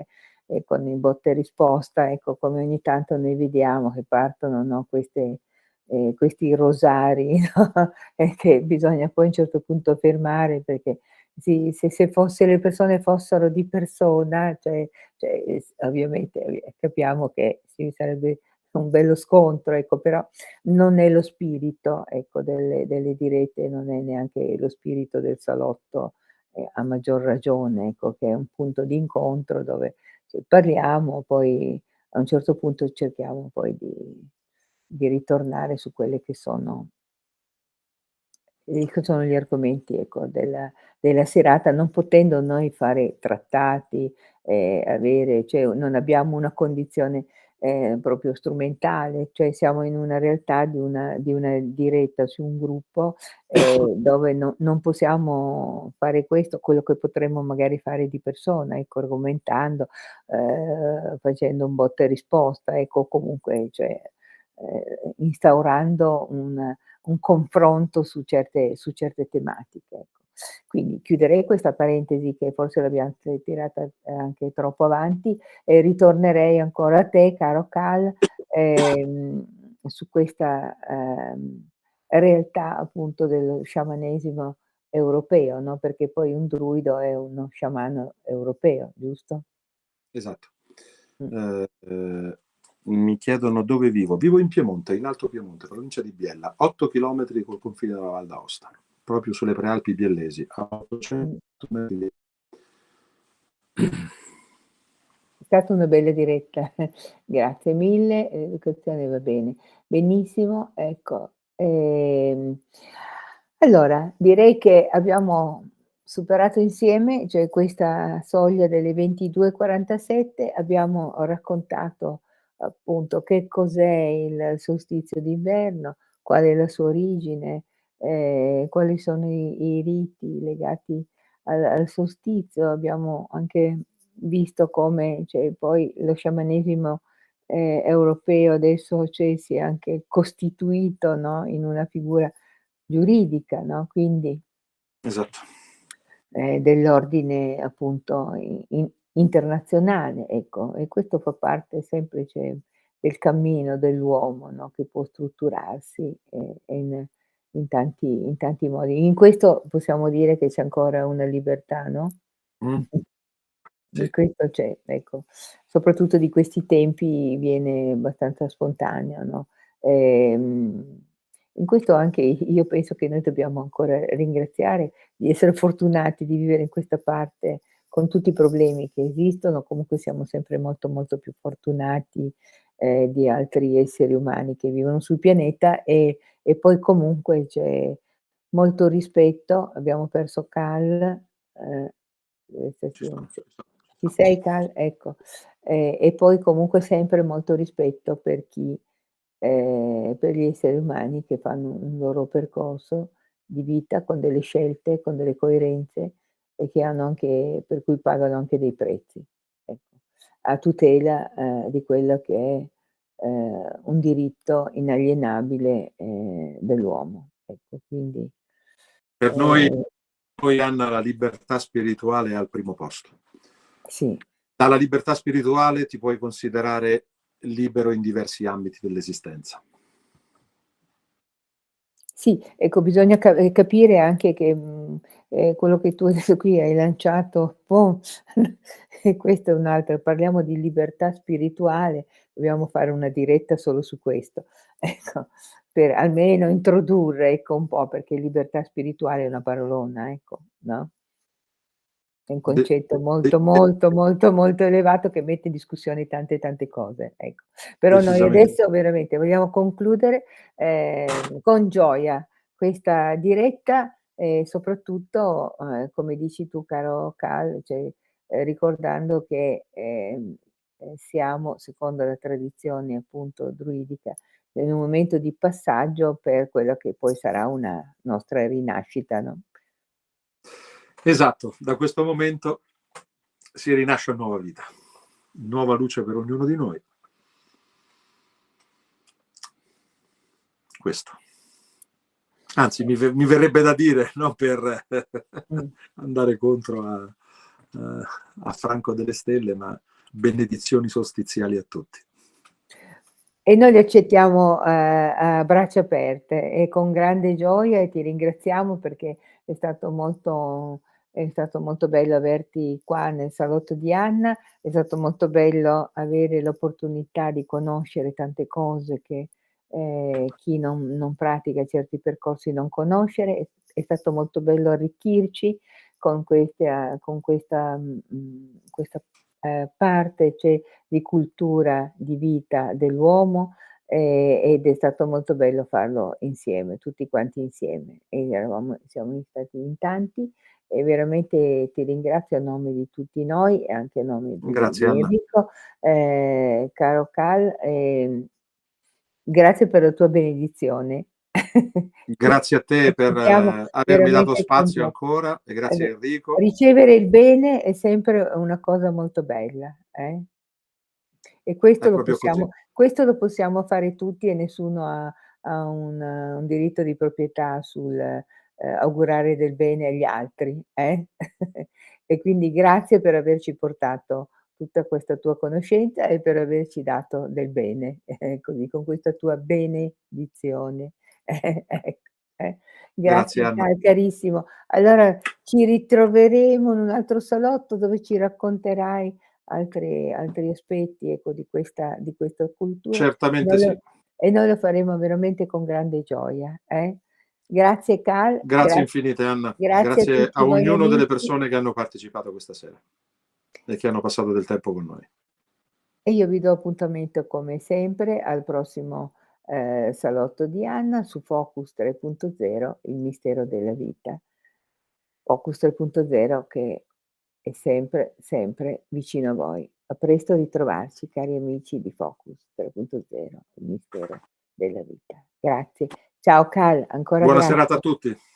A: e con il botta e risposta, ecco, come ogni tanto noi vediamo che partono, no, queste ehm, questi rosari, no, e che bisogna poi a un certo punto fermare perché sì, se se fosse le persone fossero di persona, cioè cioè s ovviamente, ehm, capiamo che ci sarebbe un bello scontro, ecco, però non è lo spirito, ecco, delle delle dirette, non è neanche lo spirito del salotto, ehm, a maggior ragione, ecco, che è un punto di incontro dove ci parliamo, poi a un certo punto cerchiamo poi di di ritornare su quelle che sono ehm, che sono gli argomenti, ecco, della della serata, non potendo noi fare trattati, ehm, avere cioè non abbiamo una condizione, ehm, proprio strumentale, cioè siamo in una realtà di una di una diretta su un gruppo, ehm, dove no non possiamo fare questo, quello che potremmo magari fare di persona, ecco, argomentando, ehm, facendo un botta e risposta, ecco, comunque cioè, ehm, instaurando un un confronto su certe su certe tematiche, ecco. Quindi chiuderei questa parentesi che forse l'abbiam t tirata anche troppo avanti e ritornerei ancora a te, caro Cal, ehm, su questa, ehm, realtà appunto dello sciamanesimo europeo, no, perché poi un druido è uno sciamano europeo, giusto?
B: Esatto.
A: Mh.
B: Ehm, ehm, mi chiedono dove vivo. Vivo in Piemonte, in Alto Piemonte, provincia di Biella, otto chilometri col confine della Val d'Aosta, proprio sulle prealpi biellesi, a ottocento
A: Mh.
B: metri.
A: È stata una bella diretta, grazie mille, eh, l'educazione va bene. Benissimo, ecco, ehm, allora direi che abbiamo superato insieme, cioè questa soglia delle ventidue e quarantasette, abbiamo raccontato appunto che cos'è il solstizio d'inverno, qual è la sua origine, ehm, quali sono i i riti legati al al solstizio, abbiamo anche visto come, cioè, poi lo sciamanesimo, ehm, europeo adesso, cioè, si è anche costituito, no, in una figura giuridica, no, quindi
B: Esatto.
A: ehm, dell'ordine appunto i in internazionale, ecco, e questo fa parte sempre, cioè, del cammino dell'uomo, no, che può strutturarsi, ehm, in in tanti in tanti modi. In questo possiamo dire che c'è ancora una libertà, no?
B: Mh,
A: In
B: sì.
A: questo c'è, ecco. Soprattutto di questi tempi viene abbastanza spontaneo, no, ehm, in questo anche io penso che noi dobbiamo ancora ringraziare di essere fortunati di vivere in questa parte con tutti i problemi che esistono, comunque siamo sempre molto, molto più fortunati, ehm, di altri esseri umani che vivono sul pianeta e e poi comunque c'è molto rispetto. Abbiamo perso Cal, ehm, resta
B: Ci sono,
A: silenzio.
B: ci sono.
A: Ci sei Cal? Ecco. Ehm, e poi comunque sempre molto rispetto per chi ehm, per gli esseri umani che fanno un loro percorso di vita con delle scelte, con delle coerenze e che hanno anche per cui pagano anche dei prezzi, ecco, a tutela, ehm, di quello che è, ehm, un diritto inalienabile, ehm, dell'uomo. Ecco, quindi,
B: Per noi
A: ehm,
B: noi Anna, la libertà spirituale è al primo posto.
A: sì.
B: Dalla libertà spirituale ti puoi considerare libero in diversi ambiti dell'esistenza.
A: Sì, ecco bisogna ca ehm, capire anche che, mhmm, ehm, quello che tu adesso qui hai lanciato, boh, e questo è un altro parliamo di libertà spirituale, dobbiamo fare una diretta solo su questo, ecco, per almeno introdurre, ecco, un po', perché libertà spirituale è una parolona, ecco, no? È un
B: De
A: concetto
B: de
A: molto,
B: de
A: molto, molto, molto elevato che mette in discussione tante, tante cose, ecco. Però noi
B: decisamente.
A: adesso veramente vogliamo concludere, ehm, con gioia questa diretta e soprattutto, ehm, come dici tu caro Cal, cioè, ehm, ricordando che, ehm, ehm, siamo, secondo la tradizione appunto druidica, in un momento di passaggio per quello che poi sarà una nostra rinascita, no?
B: Esatto, da questo momento si rinasce a nuova vita, nuova luce per ognuno di noi. Questo. Anzi, mi, ve- mi verrebbe da dire, non per
A: Mh.
B: andare contro a, a- a Franco delle Stelle, ma benedizioni solstiziali a tutti.
A: E noi li accettiamo eh, a braccia aperte e con grande gioia, e ti ringraziamo perché è stato molto, è stato molto bello averti qua nel salotto di Anna, è stato molto bello avere l'opportunità di conoscere tante cose che eh, chi non, non pratica certi percorsi non conoscere, è, è stato molto bello arricchirci con questa, con questa, mh, questa eh, parte, cioè, di cultura, di vita dell'uomo, eh, ed è stato molto bello farlo insieme, tutti quanti insieme. E eravamo, siamo stati in tanti e veramente ti ringrazio a nome di tutti noi e anche a nome di,
B: Grazie,
A: di
B: Anna.
A: Enrico, eh, caro Cal, eh, grazie per la tua benedizione.
B: Grazie a te per eh, avermi dato spazio ancora e grazie a Enrico.
A: Ricevere il bene è sempre una cosa molto bella, eh? E questo
B: È
A: lo
B: proprio così.
A: possiamo, questo lo possiamo fare tutti e nessuno ha, ha un, un diritto di proprietà sul eh, augurare del bene agli altri, eh? E quindi grazie per averci portato tutta questa tua conoscenza e per averci dato del bene, eh, così, con questa tua benedizione. Eh, ecco, eh.
B: Grazie,
A: Grazie
B: Anna.
A: car carissimo. Allora ci ritroveremo in un altro salotto dove ci racconterai altri altri aspetti, ecco, di questa di questa cultura,
B: Certamente
A: noi
B: sì.
A: lo e noi lo faremo veramente con grande gioia, eh. Grazie Cal,
B: Grazie
A: gra
B: infinite, Anna.
A: grazie a
B: Grazie a
A: tutti voi
B: ognuno delle
A: amici.
B: persone che hanno partecipato questa sera e che hanno passato del tempo con noi.
A: E io vi do appuntamento come sempre al prossimo, ehm, salotto di Anna su Focus tre punto zero, il mistero della vita. Focus tre punto zero che è sempre, sempre vicino a voi. A presto a ritrovarci, cari amici di Focus tre punto zero, il mistero della vita. Grazie. Ciao Cal, ancora
B: Buona serata a
A: grazie.
B: tutti.